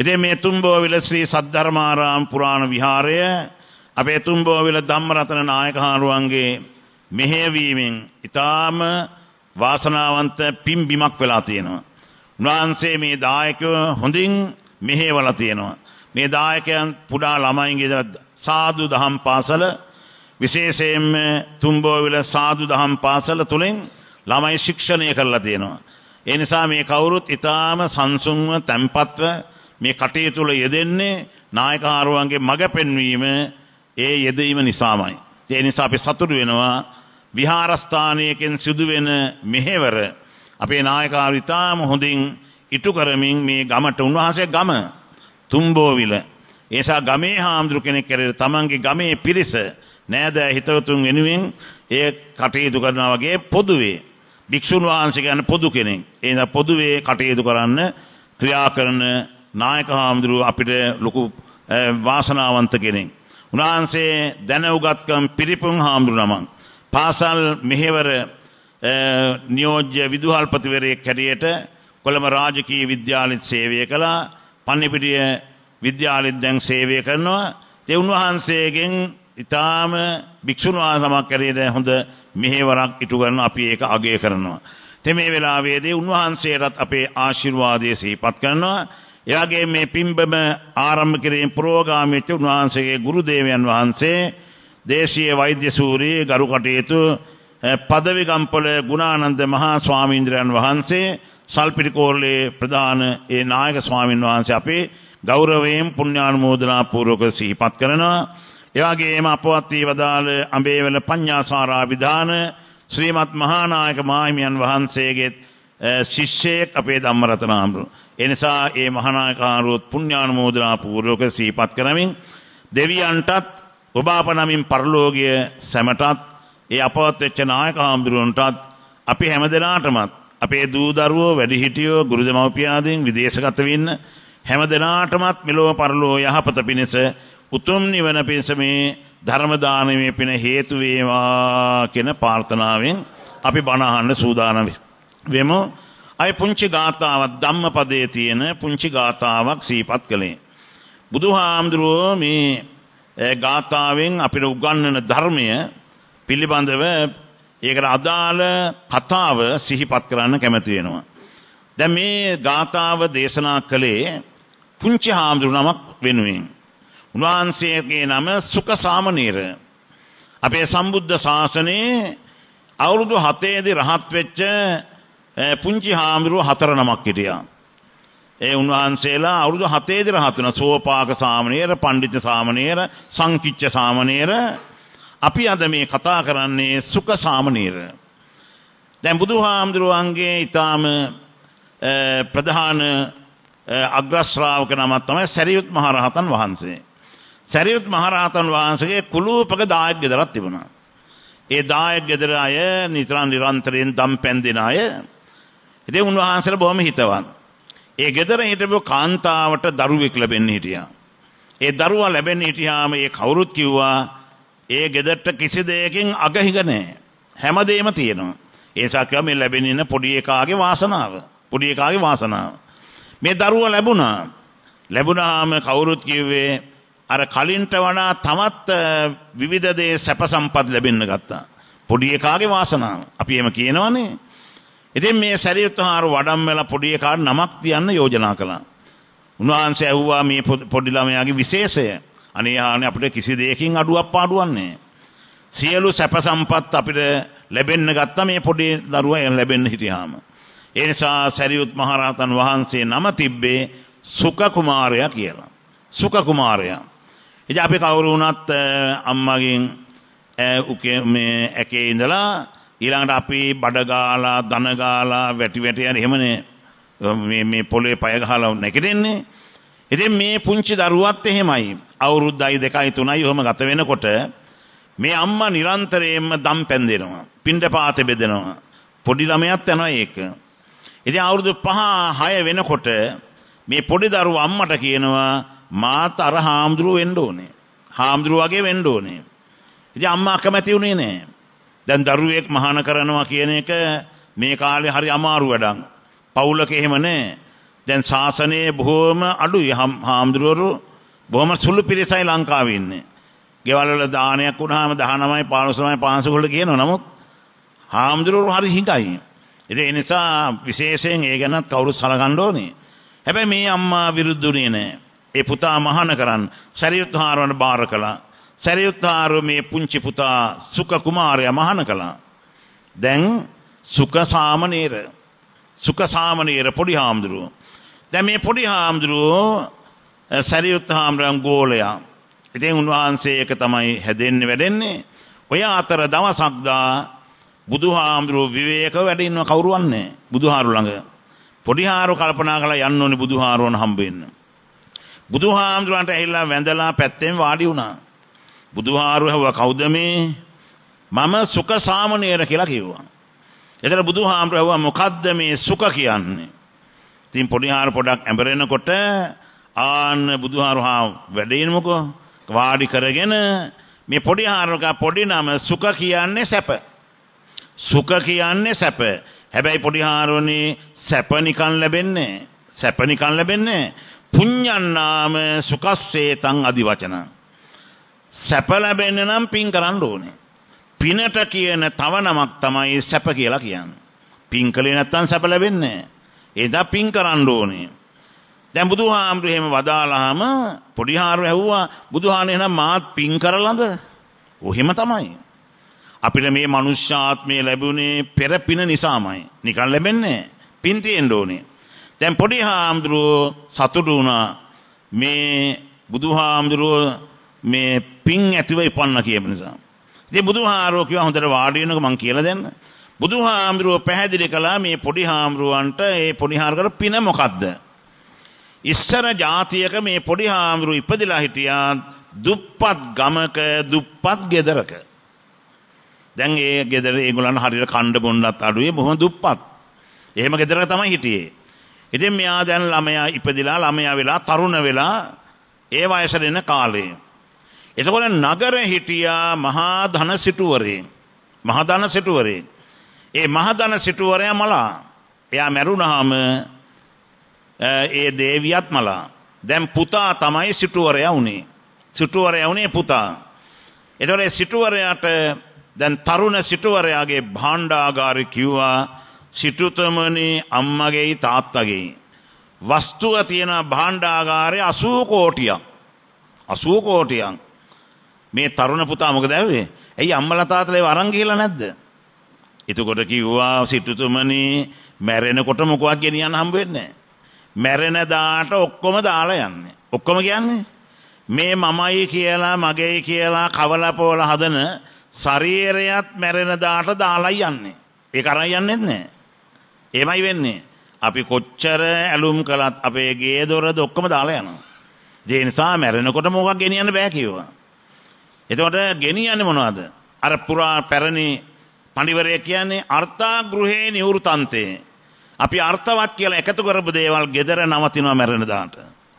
ඉතින් මේ තුම්බෝවිල ශ්‍රී සද්ධර්මාරාම පුරාණ විහාරය අපේ තුම්බෝවිල ධම්මරතන නායක හාමුදුරුවන්ගේ මෙහෙයවීමෙන් ඊටාම වාසනාවන්ත පිම්බිමක් වෙලා තියෙනවා. උන්වහන්සේ මේ දායකයෝ හොඳින් මෙහෙවලා තියෙනවා. මේ දායකයන් පුඩා ළමයින්ගේ සාදු දහම් පාසල විශේෂයෙන්ම තුම්බෝවිල සාදු දහම් පාසල තුලින් ළමයි ශික්ෂණය කරලා තියෙනවා. ඒ නිසා මේ කවුරුත් ඊටාම සංසුන්ව තැම්පත්ව මේ කටයුතු වල යෙදෙන්නේ නායක හාමුදුරුවන්ගේ මඟ පෙන්වීම ඒ යෙදීම නිසාමයි. ඒ නිසා අපි සතුටු වෙනවා විහාරස්ථානයකින් සිදුවෙන මෙහෙවර අපේ නායක හාමුදුරුවෝ ඊටාම හොඳින් ඉටු කරමින් මේ ගමට උන්වහන්සේ ගම තුම්බෝවිල ඒසා ගමේ හාමුදුරු කෙනෙක් කරේ තමන්ගේ ගමේ පිරිස නෑද හිතවතුන් වෙනුවෙන් ඒ කටයුතු කරනවා වගේ පොදුවේ භික්ෂුන් වහන්සේ කියන පොදු කෙනෙක්. ඒ නිසා පොදුවේ කටයුතු කරන්න ක්‍රියා කරන නායක හාමුදුරු අපිට ලොකු වාසනාවන්ත කෙනෙක්. උන්වහන්සේ දැන උගත්කම් පිරිපුන් හාමුදුරු නමක්. පාසල් මෙහෙවර නියෝජ්‍ය විදුහල්පතිවරයෙක් හැටියට කොළඹ රාජකීය විද්‍යාලෙත් සේවය කළා. පන්නිපිටිය විද්‍යාලෙත් දැන් සේවය කරනවා. ඒ උන්වහන්සේගෙන් ඊටාම භික්ෂුන් වහන්සේමක් කරේද හොඳ මෙහෙවරක් ඉටු කරන අපි ඒක අගය කරනවා. තේ මේ වෙලාවේදී උන්වහන්සේටත් අපේ ආශිර්වාදය සිහිපත් කරනවා. ඒ වගේම මේ පින්බම ආරම්භ කිරීම පුරෝගාමීච්ච උන්වහන්සේගේ ගුරු දේවයන් වහන්සේ දේශීය වෛද්‍ය සූරී ගරු කටයුතු පදවි ගම්පොළ ගුණානන්ද මහා ස්වාමීන්ද්‍රයන් වහන්සේ සල්පිටිකෝරළේ ප්‍රධාන ඒ නායක ස්වාමීන් වහන්සේ අපේ ගෞරවයෙන් පුණ්‍යානුමෝදනා පූර්වක සිහිපත් කරනවා. ඒ වගේම අපවත් වී වදාළ අඹේවල පඤ්ඤාසාරා විධාන ශ්‍රීමත් මහානායක මාහිමියන් වහන්සේගේ ශිෂ්‍යයෙක් අපේ ධම්මරතන හාමුදුරුවෝ. ඒ නිසා ඒ මහානායක හාමුදුරුවෝ පුණ්‍යානුමෝදනා පූර්වක සිහිපත් කරමින් දෙවියන්ටත් ඔබ අප නමින් පරලෝකීය සැමටත් ඒ අපවත් වෙච්ච නායක හාමුදුරුවන්ටත් අපි හැමදෙනාටමත් අපේ දූ දරුවෝ වැඩිහිටියෝ ගුරු දෙමව්පියාදීන් විදේශගත වෙන්න හැමදෙනාටමත් මෙලොව පරලෝ යහපත පිණිස උතුම් නිවන පිණිස මේ ධර්ම දානමේ පින හේතු වේවා කියන ප්‍රාර්ථනාවෙන් අපි බණ අහන්න සූදානම් වෙමු. අය පුංචි ගාථාවක් ධම්මපදයේ තියෙන පුංචි ගාථාවක් සිහිපත් කළේ. බුදුහාමුදුරුවෝ මේ ගාථාවෙන් අපිට උගන්වන ධර්මය පිළිබඳව ඒකට අදාළ කතාව සිහිපත් කරන්න කැමති වෙනවා. දැන් මේ ගාථාව දේශනා කළේ පුංචි හාමුදුරු නමක් වෙනුවෙන්. උන්වහන්සේගේ නම සුඛ සාමණේර. අපේ සම්බුද්ධ ශාසනයේ අවුරුදු හතේදී රහත් වෙච්ච පුංචි හාමුදුරුවෝ හතර නමක් හිටියා. ඒ උන්වහන්සේලා අවුරුදු හතේදී රහත් වුණා. සෝපාක සාමණේර, පණ්ඩිත සාමණේර, සංකිච්ඡ සාමණේර. අපි අද මේ කතා කරන්නේ සුඛ සාමණේර. දැන් බුදුහාමුදුරුවන්ගේ ඊටාම ප්‍රධාන අග්‍ර ශ්‍රාවක නම තමයි සරියුත් මහ රහතන් වහන්සේ. සරියුත් මහ රහතන් වහන්සේගේ කුලූපක දායක ගෙදරක් තිබුණා. ඒ දායක ගෙදර අය නිතරම නිරන්තරයෙන් දම් පැන් දෙන අය. ඉතින් උන්වහන්සේලා බොහොම හිතවත්. ඒ ගෙදර හිටපු කාන්තාවට දරුවෙක් ලැබෙන්න හිටියා. ඒ දරුවා ලැබෙන්න හිටියාම ඒ කවුරුත් කිව්වා ඒ ගෙදරට කිසි දෙයකින් අගහිග නැහැ. හැමදේම තියෙනවා. ඒසා කිව්වා මේ ලැබෙන ඉන්න පොඩි එකාගේ වාසනාව. පොඩි එකාගේ වාසනාව. මේ දරුවා ලැබුණා. ලැබුණාම කවුරුත් කිව්වේ අර කලින්ට වඩා තවත් විවිධ දේ සැප සම්පත් ලැබෙන්න ගත්තා. පොඩි එකාගේ වාසනාව. අපි එහෙම කියනවනේ. ඉතින් මේ සරියුත් හාරු වඩම්මලා පොඩි එකාට නමක් තියන්න යෝජනා කළා. උන්වහන්සේ ඇහුවා මේ පොඩි ළමයාගේ විශේෂය. අනේ ආනේ අපිට කිසි දෙයකින් අඩුවක් පාඩුවක් නැහැ. සියලු සැප සම්පත් අපිට ලැබෙන්න ගත්තා මේ පොඩි දරුවා ලැබෙන්න හිටියාම. ඒ නිසා සරියුත් මහ රහතන් වහන්සේ නම තිබ්බේ සුඛ කුමාරයා කියලා. සුඛ කුමාරයා. ඉතින් අපි කවුරු වුණත් අම්මගෙන් උකේ මේ ඇකේ ඉඳලා ඊළඟට අපි බඩ ගාලා දන ගාලා වැටි වැටි යන එහෙමනේ මේ මේ පොළේ පය ගහලා නැගිටින්නේ. ඉතින් මේ පුංචි දරුවත් එහෙමයි. අවුරුද්දයි දෙකයි තුනයි ඔහම ගත වෙනකොට මේ අම්මා නිරන්තරයෙන්ම දම් පැන් දෙනවා. පිණ්ඩපාතේ බෙදනවා. පොඩි ළමයාත් යනවා ඒක. ඉතින් අවුරුදු පහ හය වෙනකොට මේ පොඩි දරුවා අම්මට කියනවා මාත් අර හාමුදුරුවෝ වෙන්න ඕනේ. හාමුදුරුවෝ වගේ වෙන්න ඕනේ. ඉතින් අම්මා කැමති වුණේ නැහැ. දැන් දරුවෙක් මහාන කරනවා කියන එක මේ කාලේ හරි අමාරු වැඩක්. පවුලක එහෙම නැහැ. දැන් ශාසනයේ බොහොම අඩුයි හාමුදුරුවෝ බොහොම සුළු පිරිසයි ලංකාවේ ඉන්නේ. ගෙවල් වල දානයක් වුණාම දහනවයි පන්සලයි පාන්සල කියනවා. නමුත් හාමුදුරුවෝ හරි හිඟයි. ඉතින් ඒ නිසා විශේෂයෙන් ඒ ගැනත් කවුරුත් සලකන්න ඕනේ. හැබැයි මේ අම්මා විරුද්ධුනේ නැහැ. ඒ පුතා මහාන කරන් සරියුත් හාරවන බාර කළා. සරියුත් හාරෝ මේ පුංචි පුතා සුක කුමාරයා මහාන කළා. දැන් සුක සාමණේර සුක සාමණේර පොඩි හාමුදුරුවෝ. දැන් මේ පොඩි හාමුදුරුවෝ සරියුත් හාමුදුරන් ගෝලයා. ඉතින් උන්වහන්සේ එක තමයි හැදෙන්නේ වැඩෙන්නේ. ඔය අතර දවසක් දා බුදුහාමුදුරුවෝ විවේක වැඩ ඉන්නව කවුරුවන්නේ බුදුහාරු ළඟ. පොඩි හාරු කල්පනා කළා යන්න ඕනේ බුදුහාරුවන් හම්බ වෙන්න. බුදුහාමුදුරන්ට ඇහිලා වැඳලා පැත්තෙන් වාඩි වුණා. බුදුහාරු හව කවුද මේ? මම සුක සාමණේර කියලා කිව්වා. එතන බුදුහාමුදුරුවෝ හව මොකද්ද මේ සුක කියන්නේ? ඉතින් පොඩි හාරු පොඩක් ඇඹරෙනකොට ආන්න බුදුහාරු හා වැඩේනමකෝ වාඩි කරගෙන මේ පොඩි හාරුක පොඩි නම සුක කියන්නේ සැප. සුක කියන්නේ සැප. හැබැයි පොඩි හාරුවනේ සැප නිකන් ලැබෙන්නේ සැප නිකන් ලැබෙන්නේ පුඤ්ඤන්නාම සුකස්සේතං আদি වචන. සැප ලැබෙන්න නම් පින් කරන්න ඕනේ. පිනට කියන තව නමක් තමයි සැප කියලා කියන්නේ. පින් කලේ නැත්තම් සැප ලැබෙන්නේ නැහැ. එදා පින් කරන්න ඕනේ. දැන් බුදුහාමුදුරු එහෙම වදාලාම පොඩි හාරු ඇහුවා බුදුහානේ නම් මාත් පින් කරලාද? ඔහෙම තමයි. අපිට මේ මනුෂ්‍යාත්මය ලැබුණේ පෙර පින නිසාමයි. නිකන් ලැබෙන්නේ පින් තියෙන්න ඕනේ. දැන් පොඩි හාමුදුරුවෝ සතුටු වුණා මේ බුදුහාමුදුරුවෝ මේ පින් ඇතිව ඉපන්න කියපු නිසා. ඉතින් බුදුහාරෝ කිව්වා හොඳට වාඩි වෙනකො මං කියලා දෙන්න. බුදුහාමුදුරුවෝ පැහැදිලි කළා මේ පොඩි හාමුදුරුවන්ට ඒ පොඩි හාමුදුරුවෝ පින මොකද්ද? ඉස්සර ජාතියක මේ පොඩි හාමුදුරුවෝ ඉපදිලා හිටියා දුප්පත් ගමක දුප්පත් ගෙදරක. දැන් ඒ ගෙදර ඒගොල්ලන් හරියට කණ්ඩ බොන්නත් අඩුවේ බොහොම දුප්පත්. එහෙම ගෙදරක තමයි හිටියේ. ඉතින් මෙයා දැන් ළමයා ඉපදිලා ළමයා වෙලා තරුණ වෙලා ඒ වයසට එන කාලේ. එතකොට නගරේ හිටියා මහා ධන සිටුවරේ. මහා ධන සිටුවරේ. ඒ මහා ධන සිටුවරයා මලා. එයා මැරුණාම ඒ දේවියත් මලා. දැන් පුතා තමයි සිටුවරයා උනේ. සිටුවරයා උනේ පුතා. එතකොට ඒ සිටුවරයාට දැන් තරුණ සිටුවරයාගේ භාණ්ඩාගාරේ කිව්වා සිටුතුමනි අම්මගේ තාත්තගේ වස්තුව තියෙන භාණ්ඩාගාරේ අසූ කෝටියක්. අසූ කෝටියක්. මේ තරුණ පුතා මොකද ඇව්වේ? ඇයි අම්මලා තාත්තලා ඒව අරන් ගිහලා නැද්ද? එතකොට කිව්වා සිටුතුමනි මැරෙනකොට මොකවත් ගෙනියන්න හම්බ වෙන්නේ නැහැ. මැරෙන දාට ඔක්කොම දාලා යන්නේ. ඔක්කොම කියන්නේ මේ මමයි කියලා මගේ කියලා කවලා පොවලා හදන ශරීරයත් මැරෙන දාට දාලා යන්නේ. ඒක අරන් යන්නේ නැහැ. එහෙමයි වෙන්නේ. අපි කොච්චර ඇලුම් කළත් අපේ ගේ දොරද ඔක්කොම දාලා යනවා. ඒ නිසා මැරෙනකොට මොකක් ගෙනියන්න බෑ කිව්වා. එතකොට ගෙනියන්නේ මොනවද? අර පුරා පැරණි පඬිවරයෙක් කියන්නේ අර්ථා ගෘහේ නිවෘතන්තේ. අපි අර්ථවත් කියලා එකතු කරපු දේවල් gedara නවතිනවා මැරෙන දාට.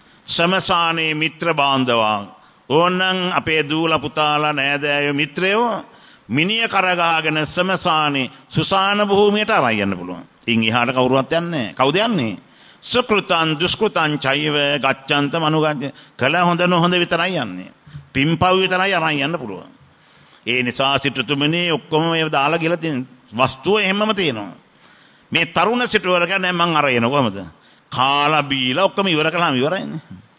සමසානේ මිත්‍ර බාන්ධවා. ඕනනම් අපේ දූල පුතාලා නෑදෑයෝ මිත්‍රයෝ මිනිය කරගහගෙන සමසානේ සුසාන භූමියට අරන් යන්න පුළුවන්. ඉන් එහාට කවුරුවත් යන්නේ නැහැ. කවුද යන්නේ? සුකෘතං දුෂ්කෘතං චෛව ගච්ඡන්ත මනුගච්ඡ. කළ හොඳ නොහොඳ විතරයි යන්නේ. පිම්පව් විතරයි අරන් යන්න පුළුවන්. ඒ නිසා සිටුතුමනි ඔක්කොම මේව දාලා ගිහලා තියෙන වස්තුව එහෙමම තියෙනවා. මේ තරුණ සිටුවර කියන්නේ මං අරගෙන කොහමද? කාලා බීලා ඔක්කොම ඉවර කළාම ඉවරයිනේ.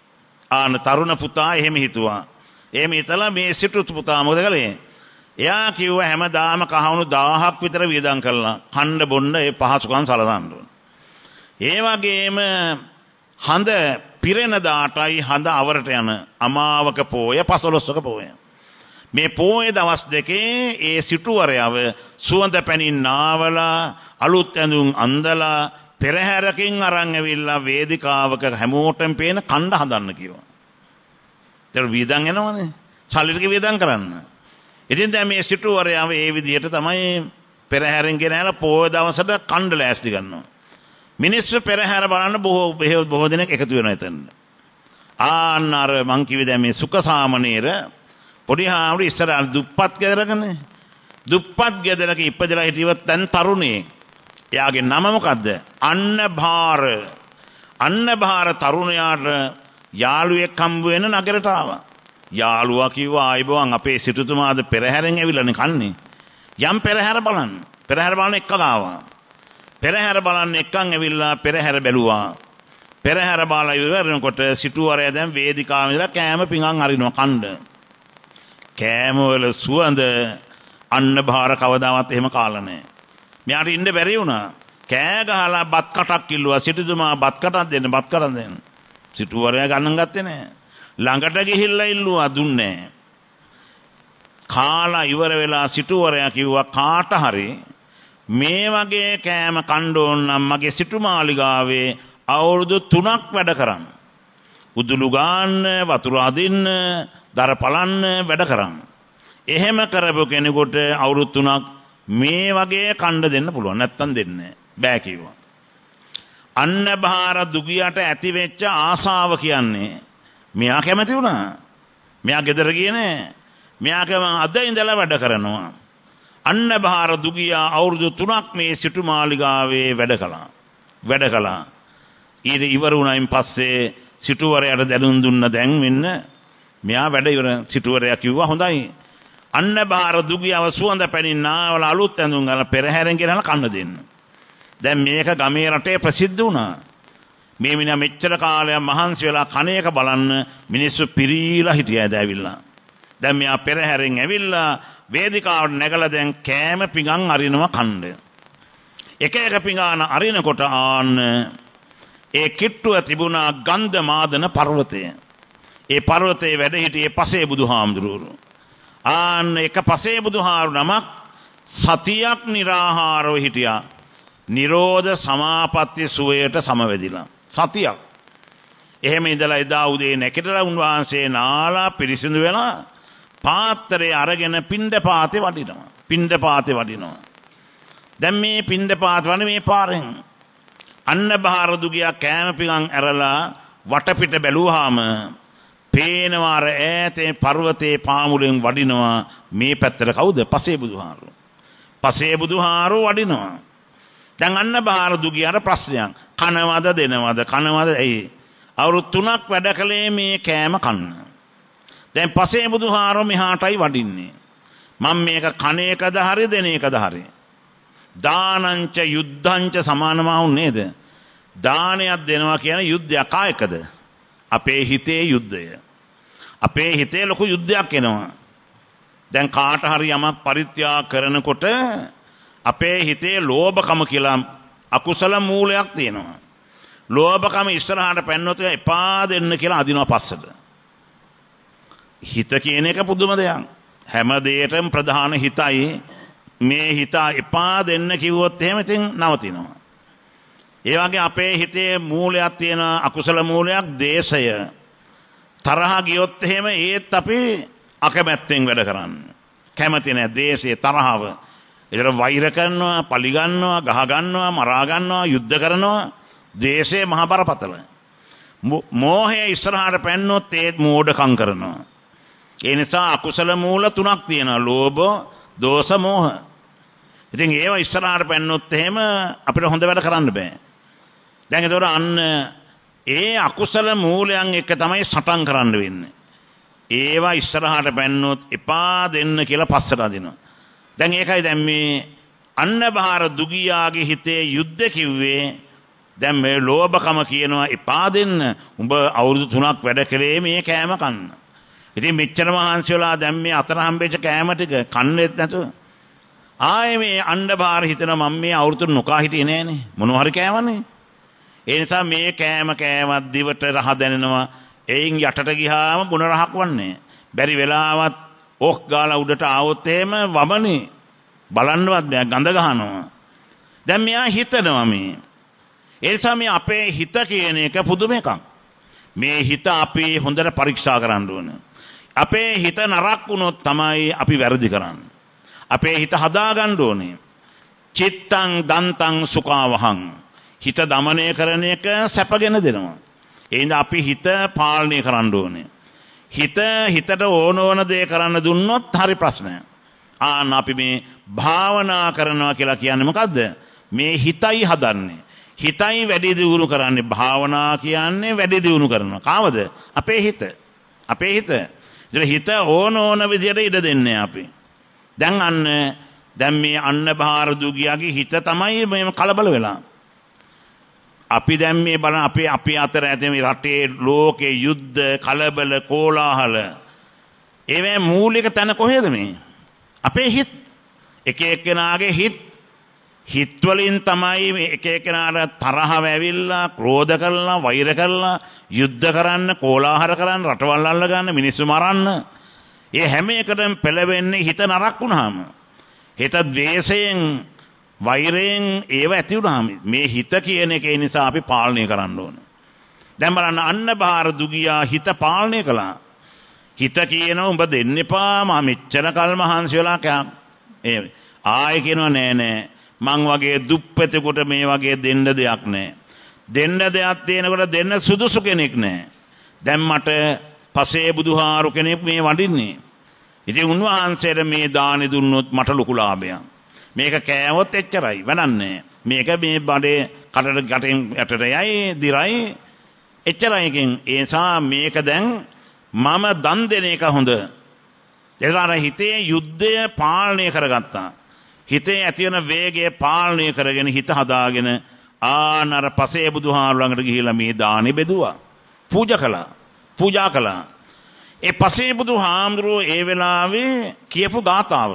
ආන තරුණ පුතා එහෙම හිතුවා. එහෙම හිතලා මේ සිටුතු පුතා මොකද කළේ? එයා කිව්වා හැමදාම කහවණු දහයක් විතර වියදම් කළා. කන්න බොන්න ඒ පහසුකම් සලසන්න ඕන. ඒ වගේම හඳ පිරෙන දාටයි හඳ අවරට යන අමාවක පෝය පසළොස්වක පෝය. මේ පෝය දවස් දෙකේ ඒ සිටුවරයව සුවඳ පැනින් නාවලා අලුත් ඇඳුම් අඳලා පෙරහැරකින් අරන් ඇවිල්ලා වේදිකාවක හැමෝටම පේන කණ්ඩ හදන්න කිව්වා. ඒක වියදම් යනවනේ. සල්ලිට වියදම් කරන්න. ඉතින් දැන් මේ සිටුවරයව ඒ විදිහට තමයි පෙරහැරෙන් ගෙනහැලා පෝය දවසට කණ්ඩ ලෑස්ති කරනවා. මිනිස්සු පෙරහැර බලන්න බොහෝ බොහෝ දෙනෙක් එකතු වෙනවා එතන. ආන්න අර මං කිව්වේ දැන් මේ සුක සාමණේර පොඩි හාමුදුරු ඉස්සර දුප්පත් ගෙදරකනේ. දුප්පත් ගෙදරක ඉපදලා හිටියවත් දැන් තරුණේ. එයාගේ නම මොකද්ද? අන්න භාර. අන්න බාර තරුණයාට යාළුවෙක් හම්බ වෙන නගරට ආවා. යාළුවා කිව්වා ආයිබෝන් අපේ සිටුතුමාද පෙරහැරෙන් ඇවිල්ලානේ කන්නේ. යම් පෙරහැර බලන්න. පෙරහැර බලන්න එක්ක ආවා. පෙරහැර බලන්න එක්කන් ඇවිල්ලා පෙරහැර බැලුවා. පෙරහැර බාලා ඉවරනකොට සිටුවරයා දැන් වේදිකාවේ ඉඳලා කෑම පිඟන් අරිනවා කන්න. කෑම වල සුවඳ අන්න බාර කවදාවත් එහෙම කාලා නැහැ. මෙයාට ඉන්න බැරි වුණා. කෑ ගහලා බත් කටක් කිල්ලුවා. සිටුතුමා බත් කටක් දෙන්න බත් කටක් දෙන්න. සිටුවරයා ගණන් ගත්තේ නැහැ. ළඟට ගිහිල්ලා ඉල්ලුවා දුන්නේ නැහැ. කාලා ඉවර වෙලා සිටුවරයා කිව්වා කාට හරි මේ වගේ කෑම කන්න ඕන නම් මගේ සිටුමාලිගාවේ අවුරුදු තුනක් වැඩ කරන්න. උදුළු ගන්න, වතුර අදින්න, දර පලන්න වැඩ කරන්න. එහෙම කරපු කෙනෙකුට අවුරුදු තුනක් මේ වගේ කන්න දෙන්න පුළුවන්. නැත්තම් දෙන්නේ බෑ කිව්වා. අන්න බාර දුගියට ඇති වෙච්ච ආසාව කියන්නේ මෙයා කැමති වුණා. මෙයා ගෙදර ගියේ නෑ. මෙයා කම අද ඉඳලා වැඩ කරනවා. අන්න බාර දුගියා අවුරුදු තුනක් මේ සිටුමාලිගාවේ වැඩ කළා. වැඩ කළා. ඊට ඉවර වුණායින් පස්සේ සිටුවරයාට දැනුම් දුන්න දැන් මෙන්න මෙයා වැඩ ඉවර. සිටුවරයා කිව්වා හොඳයි. අන්න බාර දුගියව සුවඳ පැනින්නාවල අලුත් ඇඳුම් ගන්න පෙරහැරෙන් ගෙනලා කන්න දෙන්න. දැන් මේක ගමේ රටේ ප්‍රසිද්ධ වුණා. මේ මිනිහා මෙච්චර කාලයක් මහන්සි වෙලා කණේක බලන්න මිනිස්සු පිරීලා හිටියද ඇවිල්ලා. දැන් මෙයා පෙරහැරෙන් ඇවිල්ලා වේදිකාවට නැගලා දැන් කෑම පිඟන් අරිනවා කන්න. එක එක පිඟාන අරිනකොට ආන්න ඒ කිට්ටුව තිබුණා ගන්ධ මාදන පර්වතය. ඒ පර්වතයේ වැඩ හිටියේ පසේ බුදුහාමුදුරුවෝ. ආන්න එක පසේ බුදුහාරු නමක් සතියක් निराහාරව හිටියා. නිරෝධ සමාපatti සුවයට සමවැදිලා. සතියක්. එහෙම ඉඳලා එදා උදේ නැගිටලා උන්වහන්සේ නාලා පිරිසිදු වෙලා පාත්‍රය අරගෙන පිණ්ඩපාතේ වඩිනවා. පිණ්ඩපාතේ වඩිනවා. දැන් මේ පිණ්ඩපාත වනේ මේ පාරෙන් අන්න බාර දුගියා කෑම පිඟන් ඇරලා වටපිට බැලුවාම පේනවා අර ඈතේ පර්වතේ පාමුලෙන් වඩිනවා මේ පැත්තට කවුද? පසේ බුදුහාරු. පසේ බුදුහාරු වඩිනවා. දැන් අන්න බාර දුගියාට ප්‍රශ්නයක්. කනවද දෙනවද? කනවද? ඇයි? අවුරුදු තුනක් වැඩ කළේ මේ කෑම කන්න. දැන් පසේ බුදුහාරෝ මෙහාටයි වඩින්නේ. මම මේක කණ එකද හරි දෙන එකද හරි. දානංච යුද්ධංච සමානම වුන් නේද? දානයක් දෙනවා කියන යුද්ධයක් ආයකද? අපේ හිතේ යුද්ධය. අපේ හිතේ ලොකු යුද්ධයක් එනවා. දැන් කාට හරි යමක් පරිත්‍යාග කරනකොට අපේ හිතේ ලෝභකම කියලා අකුසල මූලයක් තියෙනවා. ලෝභකම ඉස්සරහට පැන්නොත් එපා දෙන්න කියලා අදිනවා පස්සට. හිත කියන එක පුදුම දෙයක්. හැම දෙයකටම ප්‍රධාන හිතයි. මේ හිත එපා දෙන්න කිව්වොත් එහෙම ඉතින් නවතිනවා. ඒ වගේ අපේ හිතේ මූලයක් තියෙන අකුසල මූලයක් දේශය. තරහ ගියොත් එහෙම ඒත් අපි අකමැත්තෙන් වැඩ කරන්නේ. කැමති නැහැ දේශේ තරහව. ඒතර වෛර කරනවා, පලි ගන්නවා, ගහ ගන්නවා, මරා ගන්නවා, යුද්ධ කරනවා. දේශේ මහ බරපතල. මෝහය ඉස්සරහට පැන්නොත් ඒත් මෝඩකම් කරනවා. ඒ නිසා අකුසල මූල තුනක් තියෙනවා. ලෝභ, දෝෂ, මෝහ. ඉතින් ඒව ඉස්සරහට පැන්නොත් එහෙම අපිට හොඳ වැඩ කරන්න බෑ. දැන් ඒතකොට අන්න ඒ අකුසල මූලයන් එක තමයි සටන් කරන්න වෙන්නේ. ඒවා ඉස්සරහට පැන්නොත් එපා දෙන්න කියලා පස්සට අදිනවා. දැන් ඒකයි දැන් මේ අන්න බාර දුගියාගේ හිතේ යුද්ධ කිව්වේ. දැන් මේ ලෝභකම කියනවා එපා දෙන්න. උඹ අවුරුදු තුනක් වැඩ කළේ මේ කෑම කන්න. ඉතින් මෙච්චර මහන්සි වෙලා දැන් මේ අතර හම්බෙච්ච කෑම ටික කන්නේත් නැතුව ආයේ මේ අන්න බාර හිතනවා මම මේ අවුරුදු නොකා හිටියේ නෑනේ. මොනවා හරි කෑමනේ. ඒ නිසා මේ කෑම කෑමත් දිවට රහ දැනෙනවා. එයින් යටට ගියාම මොන රහක් වන්නේ. බැරි වෙලාවත් ඕක් ගාලා උඩට ආවොත් එහෙම වමනේ. බලන්නවත් බෑ ගඳ ගහනවා. දැන් මෙයා හිතනවා මේ. ඒ නිසා මේ අපේ හිත කියන එක පුදුම එකක්. මේ හිත අපි හොඳට පරීක්ෂා කරන්න ඕන. අපේ හිත නරක් වුණොත් තමයි අපි වැරදි කරන්නේ. අපේ හිත හදා ගන්න ඕනේ. චිත්තං දන්තං සුඛාවහං. හිත দমনය කරන එක සැපගෙන දෙනවා. ඒ හින්දා අපි හිත පාලනය කරන්න ඕනේ. හිත හිතට ඕන ඕන දේ කරන්න දුන්නොත් හරි ප්‍රශ්නයක්. ආන්න අපි මේ භාවනා කරනවා කියලා කියන්නේ මොකද්ද? මේ හිතයි හදන්නේ. හිතයි වැඩි දියුණු කරන්නේ. භාවනා කියන්නේ වැඩි දියුණු කරනවා. කාවද? අපේ හිත. අපේ හිත. ඒතර හිත ඕන ඕන විදියට ඉඩ දෙන්නේ අපි. දැන් අන්න දැන් මේ අන්න බාර දුගියාගේ හිත තමයි මේ කලබල වෙලා. අපි දැන් මේ බලන අපේ අපි අතර ඇති මේ රටේ ලෝකේ යුද්ධ කලබල කෝලාහල ඒවේ මූලික තැන කොහෙද මේ? අපේ හිත. එක එක්කෙනාගේ හිත හිත වලින් තමයි මේ එක එක්කෙනාට තරහව ඇවිල්ලා ක්‍රෝධ කරලා වෛර කරලා යුද්ධ කරන්න කෝලාහල කරන්න රටවල් අල්ල ගන්න මිනිස්සු මරන්න. ඒ හැම එකටම පෙළවෙන්නේ හිත නරක් වුණාම. හිත ද්වේෂයෙන් වෛරයෙන් ඒව ඇති වුණාම මේ හිත කියන එක නිසා අපි පාලනය කරන්න ඕන. දැන් බලන්න අන්න බාර දුගියා හිත පාලනය කළා. හිත කියනවා උඹ දෙන්න එපා මම මෙච්චර කල් මහන්සි වෙලා කෑම. ඒ ආයෙ කියනවා නෑ නෑ මං වගේ දුප්පතෙකුට මේ වගේ දෙන්න දෙයක් නෑ. දෙන්න දෙයක් තියෙනකොට දෙන්න සුදුසු කෙනෙක් නෑ. දැන් මට පසේ බුදුහාරු කෙනෙක් මේ වඩින්නේ. ඉතින් උන්වහන්සේට මේ දානි දුන්නොත් මට ලොකු ලාභයක්. මේක කෑවොත් එච්චරයි වැඩන්නේ. මේක මේ බඩේ කටට ගැටෙන් යටට යයි දිරයි එච්චරයිකින් ඒ නිසා මේක දැන් මම දන් දෙන එක හොඳ. ඒතර හිතේ යුද්ධය පාලනය කරගත්තා. හිතේ ඇති වෙන වේගය පාලනය කරගෙන හිත හදාගෙන ආනර පසේ බුදුහාරු ළඟට ගිහිල්ලා මේ දානි බෙදුවා. පූජා කළා. පූජා කළා. ඒ පසේ බුදුහාමුදුරුවෝ ඒ වෙලාවේ කියපු ගාතාව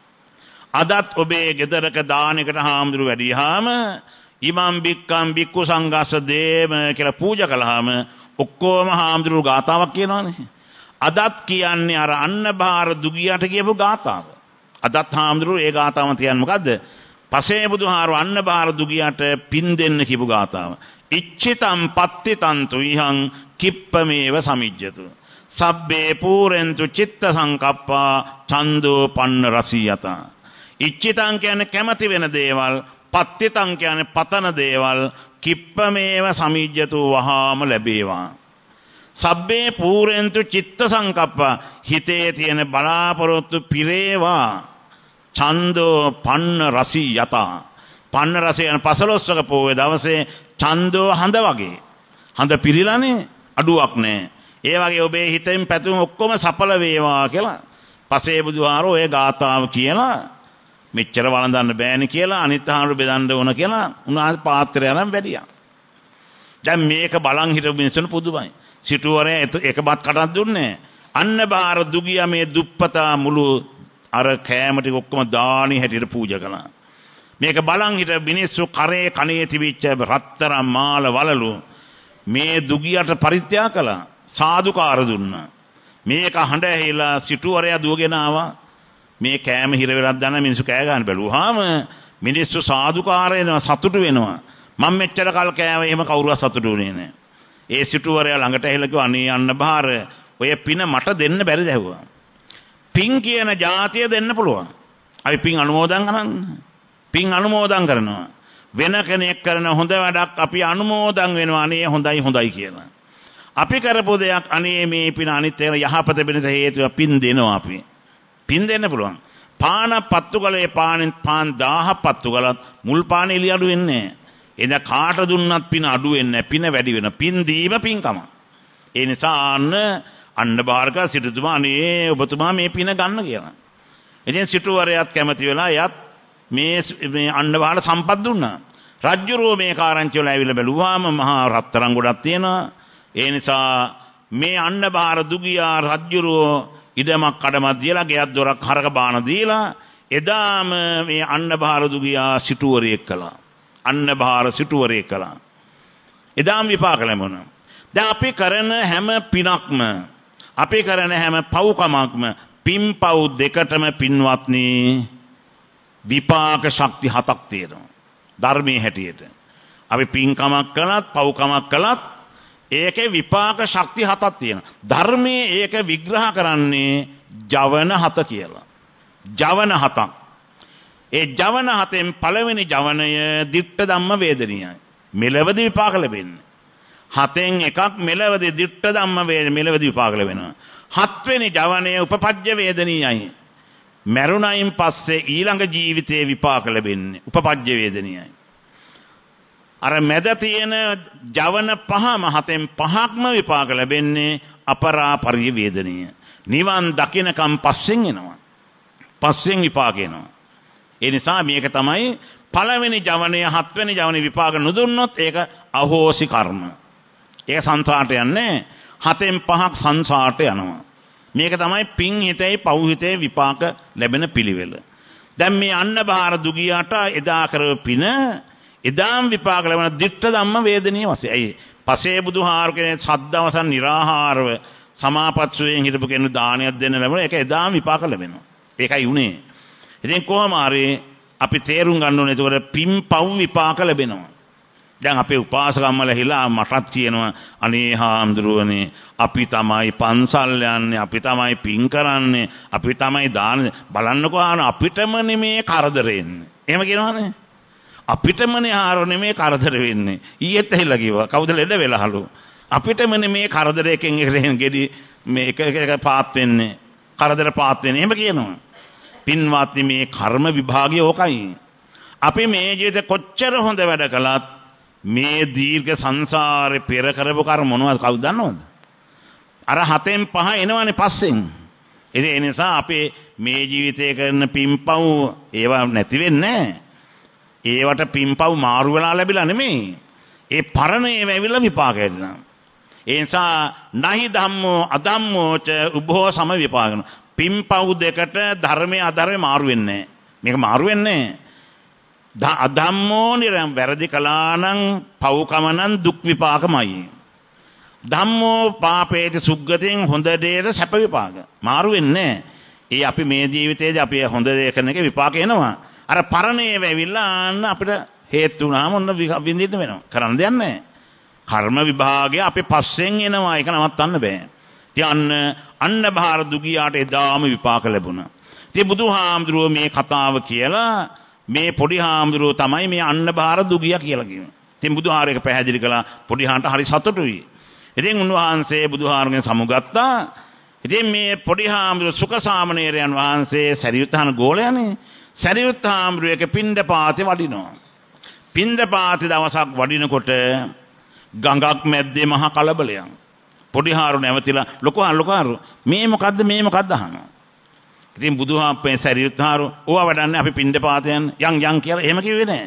අදත් ඔබේ ගෙදරක දානයකට හාමුදුරුවෝ වැඩියාම ඉමම් බික්කම් බික්කු සංඝස දේම කියලා පූජා කළාම ඔක්කොම හාමුදුරුවෝ ගාතාවක් කියනවානේ. අදත් කියන්නේ අර අන්න බාර දුගියට කියපු ගාතාව. අදත් හාමුදුරුවෝ ඒ ගාතාවම තියන්නේ මොකද්ද? පසේ බුදුහාරු අන්න බාර දුගියට පින් දෙන්න කියපු ගාතාව. ඉච්ඡිතම් පත්තිතං තුයිහං කිප්පමේව සමිජ්ජතු. සබ්බේ පූරෙන්තු චිත්ත සංකප්පා ඡන්தோ පන්න රසියත. ඉච්ඡිතං කියන්නේ කැමති වෙන දේවල්, පත්තිතං කියන්නේ පතන දේවල්, කිප්පමේව සමිජ්ජතු වහාම ලැබේවා. සබ්බේ පූරෙන්තු චිත්ත සංකප්පා හිතේ තියෙන බලාපොරොත්තු පිරේවා. ඡන්தோ පන්න රසියත. පන්න රසය යන පසළොස්වක පොයේ දවසේ ඡන්தோ හඳ වගේ. හඳ පිරීලානේ අඩුවක් නැහැ. ඒ වගේ ඔබේ හිතෙන් පැතුම් ඔක්කොම සඵල වේවා කියලා පසේ බුදුහාරෝ ඒ ගාතාව කියලා මෙච්චර වළඳන්න බෑනේ කියලා අනිත් ආහාර බෙදන්න ඕන කියලා උන්වහන්සේ පාත්‍රය අරන් වැඩියා. දැන් මේක බලන් හිටපු මිනිස්සුන් පුදුමයි. සිටුවරේ එකපත් කටක් දුන්නේ. අන්න බාර දුගියා මේ දුප්පතා මුළු අර කෑම ටික ඔක්කොම දානි හැටියට පූජා කළා. මේක බලන් හිට මිනිස්සු කරේ කණේ තිබිච්ච රත්තරන් මාල වලලු මේ දුගියට පරිත්‍යාග කළා. සාදුකාර දුන්නා. මේක හඬ ඇහිලා සිටුවරයා දුවගෙන ආවා. මේ කෑම හිර වෙලක් දාන මිනිස්සු කෑ ගන්න බැලුවාම මිනිස්සු සාදුකාර වෙනවා සතුටු වෙනවා. මම මෙච්චර කල් කෑවේ එහෙම කවුරුවත් සතුටු වෙන්නේ නැහැ. ඒ සිටුවරයා ළඟට ඇහිලා කිව්වා අනේ අන්න බාර ඔය පින මට දෙන්න බැරිද ඇහුවා. පින් කියන જાතිය දෙන්න පුළුවන්. අපි පින් අනුමෝදන් කරන්න. පින් අනුමෝදන් කරනවා. වෙන කෙනෙක් කරන හොඳ වැඩක් අපි අනුමෝදන් වෙනවා අනේ හොඳයි හොඳයි කියලා. අපි කරපු දෙයක් අනේ මේ පින අනිත් ඒවා යහපත වෙනස හේතුව පින් දෙනවා අපි. පින් දෙන්න පුළුවන්. පාන පත්තු කලේ පානෙන් පාන් දහයක් පත්තු කළත් මුල් පාන එළිය අඩු වෙන්නේ නැහැ. එද කාට දුන්නත් පින අඩු වෙන්නේ නැහැ. පින වැඩි වෙනවා. පින් දීම පින්කම. ඒ නිසා අන්න අන්න බාරක සිටුතුමා අනේ ඔබතුමා මේ පින ගන්න කියලා. ඉතින් සිටුවරයාත් කැමති වෙලා යත් මේ මේ අන්න බාර සම්පත් දුන්නා. රජ්ජුරුව මේ කාරණ්‍ය වල ඇවිල්ලා බැලුවාම මහා රත්තරන් ගොඩක් තියෙනවා. ඒ නිසා මේ අන්න බාර දුගියා රජ්ජුරුව ඉඩමක් කඩමක් දීලා ගෙයක් දොරක් හරක බාන දීලා එදාම මේ අන්න බාර දුගියා සිටුවරයෙක් කළා. අන්න බාර සිටුවරයෙක් කළා. එදාම විපාක ලැබුණා. දැන් අපි කරන හැම පිනක්ම අපි කරන හැම පව්කමක්ම පින්පව් දෙකටම පින්වත්නි විපාක ශක්ති හතක් තියෙනවා. ධර්මයේ හැටියට. අපි පින්කමක් කළත් පව්කමක් කළත් ඒකේ විපාක ශක්ති හතක් තියෙනවා. ධර්මයේ ඒක විග්‍රහ කරන්නේ ජවන හත කියලා. ජවන හතක්. ඒ ජවන හතෙන් පළවෙනි ජවනය දිට්ඨ ධම්ම වේදනීයයි. මෙලවදී විපාක ලැබෙන්නේ. හතෙන් එකක් මෙලවදී දිට්ඨ ධම්ම වේද මෙලවදී විපාක ලැබෙනවා. හත්වෙනි ජවනය උපපජ්ජ වේදනීයයි. මරුණයින් පස්සේ ඊළඟ ජීවිතේ විපාක ලැබෙන්නේ උපපජ්ජ වේදනීයයි. අර මැද තියෙන ජවන පහම හතෙන් පහක්ම විපාක ලැබෙන්නේ අපරාපරිය වේදනීය. නිවන් දකින්නකම් පස්සෙන් එනවා. පස්සෙන් විපාක එනවා. ඒ නිසා මේක තමයි පළවෙනි ජවනය හත්වෙනි ජවනය විපාක නොදුන්නොත් ඒක අහෝසි කර්ම. ඒක සංසාරට යන්නේ හතෙන් පහක් සංසාරට යනවා. මේක තමයි පින් හිතේ පව් හිතේ විපාක ලැබෙන පිළිවෙල. දැන් මේ අන්න බාර දුගියට එදා කරව පින එදාම් විපාක ලැබෙන දිට්ඨ ධම්ම වේදනීය වශයෙන්. අයි පසේ බුදුහාර කෙනෙක් සද්දවසන් निराහාරව සමාපත්සුවෙන් හිටපු කෙනෙකු දානයක් දෙන්න ලැබුණා. ඒක එදාම් විපාක ලැබෙනවා. ඒකයි උනේ. ඉතින් කොහොම හරි අපි තේරුම් ගන්න ඕනේ ඒකට පින් පව් විපාක ලැබෙනවා. දැන් අපේ උපාසකම්මලා හිලා මටත් කියනවා අනේ හාමුදුරුවනේ අපි තමයි පන්සල් යන්නේ අපි තමයි පින් කරන්නේ අපි තමයි දාන බලන්නකෝ ආන අපිටම නෙමේ කරදර එන්නේ. එහෙම කියනවනේ. අපිටම නෙහාර නෙමේ කරදර වෙන්නේ. ඊයේත් ඇහිලා කිව්වා කවුද ලෙඩ වෙලාලු. අපිටම නෙමේ කරදරයකින් එකෙන් ගෙඩි මේ එක එක පාත් වෙන්නේ. කරදර පාත් වෙන්නේ. එහෙම කියනවා. පින්වත්නි මේ කර්ම විභාගය ඕකයි. අපි මේ ජීවිතේ කොච්චර හොඳ වැඩ කළත් මේ දීර්ඝ සංසාරේ පෙර කරපු කර්ම මොනවද කවුද දන්නවද? අර හතෙන් පහ එනවනේ පස්සෙන්. ඒ නිසා අපේ මේ ජීවිතේ කරන පින්පව් ඒවා නැති වෙන්නේ ඒවට පින්පව් මාරු වෙලා ලැබිලා නෙමෙයි. ඒ පරණ ඒවා ඇවිල්ලා විපාක දෙනවා. ඒ නිසා නහි ධම්මෝ අධම්මෝ ච උභෝ සම විපාකන. පින්පව් දෙකට ධර්මයේ අධර්මයේ මාරු වෙන්නේ නැහැ. මේක මාරු වෙන්නේ අධම්මෝ නිරම් වැරදි කළා නම් පව්කම නම් දුක් විපාකමයි. ධම්මෝ පාපේති සුග්ගතින් හොඳ දේට සැප විපාක. මාරු වෙන්නේ ඒ අපි මේ ජීවිතයේදී අපි හොඳ දේ කරන එක විපාක එනවා. අර පරණේ වෙවිලා අන්න අපිට හේතු වුණාම ඔන්න විඳින්න වෙනවා. කරන්න දෙයක් නැහැ. කර්ම විභාගය අපි පස්සෙන් එනවා. ඒක නවත්තන්න බෑ. ඉතින් අන්න බාර දුගියාට එදාම විපාක ලැබුණා. ඉතින් බුදුහාමුදුරුවෝ මේ කතාව කියලා මේ පොඩි හාමුදුරුවෝ තමයි මේ අන්න බාර දුගිය කියලා කියන්නේ. ඉතින් බුදුහාර එක පැහැදිලි කළා පොඩි හාන්ට හරි සතුටුයි. ඉතින් උන්වහන්සේ බුදුහාරගෙන් සමුගත්තා. ඉතින් මේ පොඩි හාමුදුරුවෝ සුඛසාමණේරයන් වහන්සේ සරියුත්හාන ගෝලයානේ. සරියුත් හාමුදුරුවෝ පින්ඩපාතේ වඩිනවා. පින්ඩපාතේ දවසක් වඩිනකොට ගඟක් මැද්දේ මහා කලබලයක්. පොඩි හාරු නැවතිලා ලොකෝ ලොකෝ මේ මොකද්ද මේ මොකද්ද අහනවා. ඉතින් බුදුහාමේ සරියුත් හාරු ඕවා වඩන්නේ අපි පින්ඩපාතයන් යන් යන් කියලා එහෙම කිව්වේ නෑ.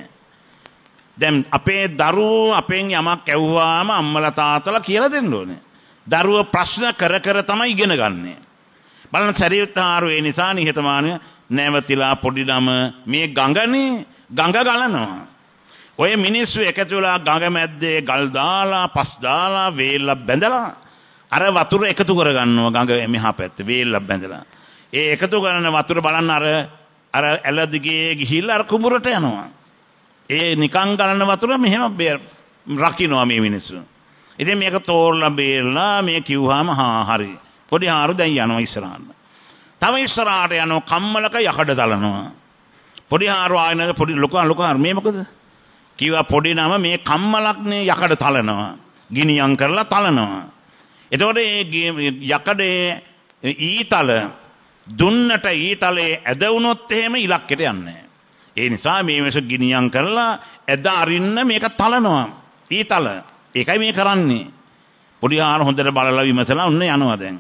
දැන් අපේ දරුවෝ අපෙන් යමක් ඇහුවාම අම්මලා තාත්තලා කියලා දෙන්න ඕනේ. දරුවෝ ප්‍රශ්න කර කර තමයි ඉගෙන ගන්නෙ. බලන්න සරියුත් හාරු ඒ නිසා නිහතමානීව නැවතිලා පොඩි නම මේ ගඟනේ ගඟ ගලනවා. ඔය මිනිස්සු එකතු වෙලා ගඟ මැද්දේ ගල් දාලා පස් දාලා වේල්ල බැඳලා අර වතුර එකතු කරගන්නවා ගඟ මෙහා පැත්තේ වේල්ල බැඳලා. ඒ එකතු කරන වතුර බලන්න අර අර ඇල දිගේ ගිහිල්ලා අර කුඹුරට යනවා. ඒ නිකන් ගලන වතුර මෙහෙම රකින්නවා මේ මිනිස්සු. ඉතින් මේක තෝරලා බේරලා මේ කිව්වහම හා හරි. පොඩි හාරු දැන් යනවා ඉස්සරහට. තව ඉස්සරහට යනවා කම්මලක යකඩ තලනවා. පොඩි හාරු ආයෙන පොඩි ලොකු ලොකු මේ මොකද? කිව්වා පොඩි නම මේ කම්මලක්නේ යකඩ තලනවා. ගිනියම් කරලා තලනවා. එතකොට මේ යකඩේ ඊතල දුන්නට ඊතලේ ඇද වුණොත් එහෙම ඉලක්කයට යන්නේ. ඒ නිසා මේ මේස ගිනියම් කරලා ඇද අරින්න මේක තලනවා. ඊතල. ඒකයි මේ කරන්නේ. පොඩි හාර හොඳට බලලා විමසලා ඔන්න යනවා දැන්.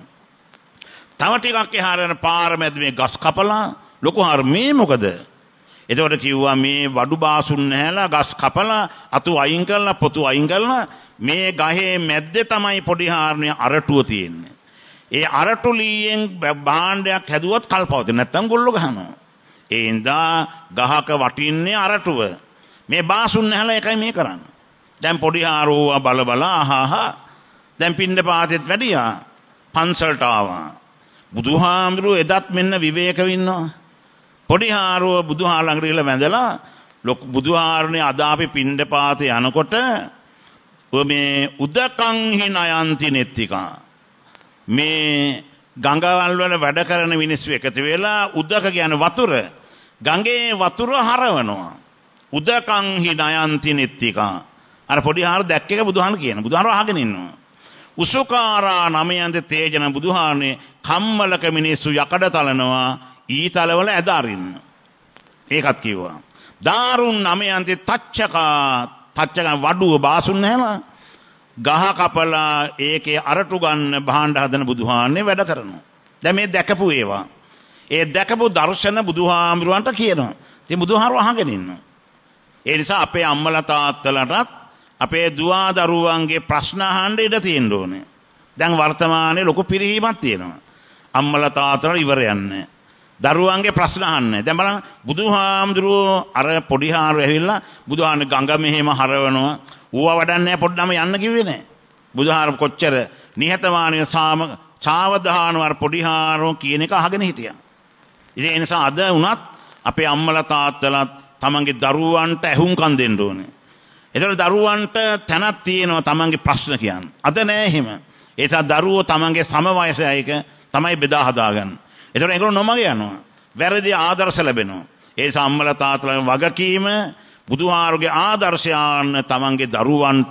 තව ටිකක් එහාට යන පාර මැද මේ ගස් කපලා ලොකු හාර මේ මොකද? එතකොට කිව්වා මේ වඩු බාසුන් නැහැලා ගස් කපලා අතු අයින් කරලා පොතු අයින් කරලා මේ ගහේ මැද්දේ තමයි පොඩි හාරනේ අරටුව තියෙන්නේ. ඒ අරටු ලීයෙන් භාණ්ඩයක් හැදුවොත් කල්පවතින නැත්තම් ගොල්ලෝ ගහනවා. ඒ ඉඳා ගහක වටින්නේ අරටුව. මේ බාසුන් නැහැලා එකයි මේ කරන්නේ. දැන් පොඩි හාරෝ බල බල අහහා දැන් පින්ඩපාතෙත් වැඩියා පන්සලට ආවා. බුදුහාමුදුරුවෝ එදත් මෙන්න විවේකව ඉන්නවා. පොඩි හාරෝ බුදුහාර ළඟට ගිහලා වැඳලා ලොකු බුදුහාරනේ අද අපි පින්ඩපාතේ යනකොට ඔය මේ උදකං හිනයන්ති නෙත්තිකා මේ ගංගාවල් වල වැඩ කරන මිනිස්සු එකතු වෙලා උදක කියන වතුර ගඟේ වතුර හරවනවා. උදකං හිනයන්ති නෙත්තිකා අර පොඩි හාර දැක්ක එක බුදුහාම කියන. බුදුහාම අහගෙන ඉන්නවා. උසුකාරා නමයන්ද තේජන බුදුහාරනේ කම්මලක මිනිස්සු යකඩ තලනවා ඊතලවල ඇද අරින්න. ඒකත් කිව්වා. දාරුන් නමයන්ති තච්චකා තච්ච වඩුව බාසුන් නැහැලා ගහ කපලා ඒකේ අරටු ගන්න භාණ්ඩ හදන බුදුහාන්නේ වැඩ කරනවා. දැන් මේ දැකපු ඒවා. ඒ දැකපු දර්ශන බුදුහාමුදුරන්ට කියනවා. ඉතින් බුදුහාරු අහගෙන ඉන්නවා. ඒ නිසා අපේ අම්මලා තාත්තලාටත් අපේ දුවා දරුවන්ගේ ප්‍රශ්න අහන්න ඉඩ තියෙන්න ඕනේ. දැන් වර්තමානයේ ලොකු පිරිහීමක් තියෙනවා. අම්මලා තාත්තලා ඉවර යන්නේ. දරුවන්ගේ ප්‍රශ්න අහන්නේ. දැන් බලන්න බුදුහාමුදුරුවෝ අර පොඩි හාරු ඇවිල්ලා බුදුහාමේ ගඟ මෙහෙම හරවනවා. ඌව වඩන්නේ පොඩ්ඩම යන්න කිව්වේ නැහැ. බුදුහාර කොච්චර නිහතමානීව සාම සාවධානව අර පොඩි හාරෝ කියන එක අහගෙන හිටියා. ඉතින් ඒ නිසා අද වුණත් අපේ අම්මලා තාත්තලා තමන්ගේ දරුවන්ට ඇහුම්කන් දෙන්න ඕනේ. ඒතකොට දරුවන්ට තැනක් තියෙනවා තමන්ගේ ප්‍රශ්න කියන්න. අද නෑ එහෙම. ඒ නිසා දරුවෝ තමන්ගේ සම වයසයික තමයි බෙදා හදාගන්නේ. ඒතකොට ඒගොල්ලෝ නොමග යනවා. වැරදි ආදර්ශ ලැබෙනවා. ඒ නිසා අම්මලා තාත්තලාගේ වගකීම බුදුහාරුගේ ආදර්ශයන් තමන්ගේ දරුවන්ට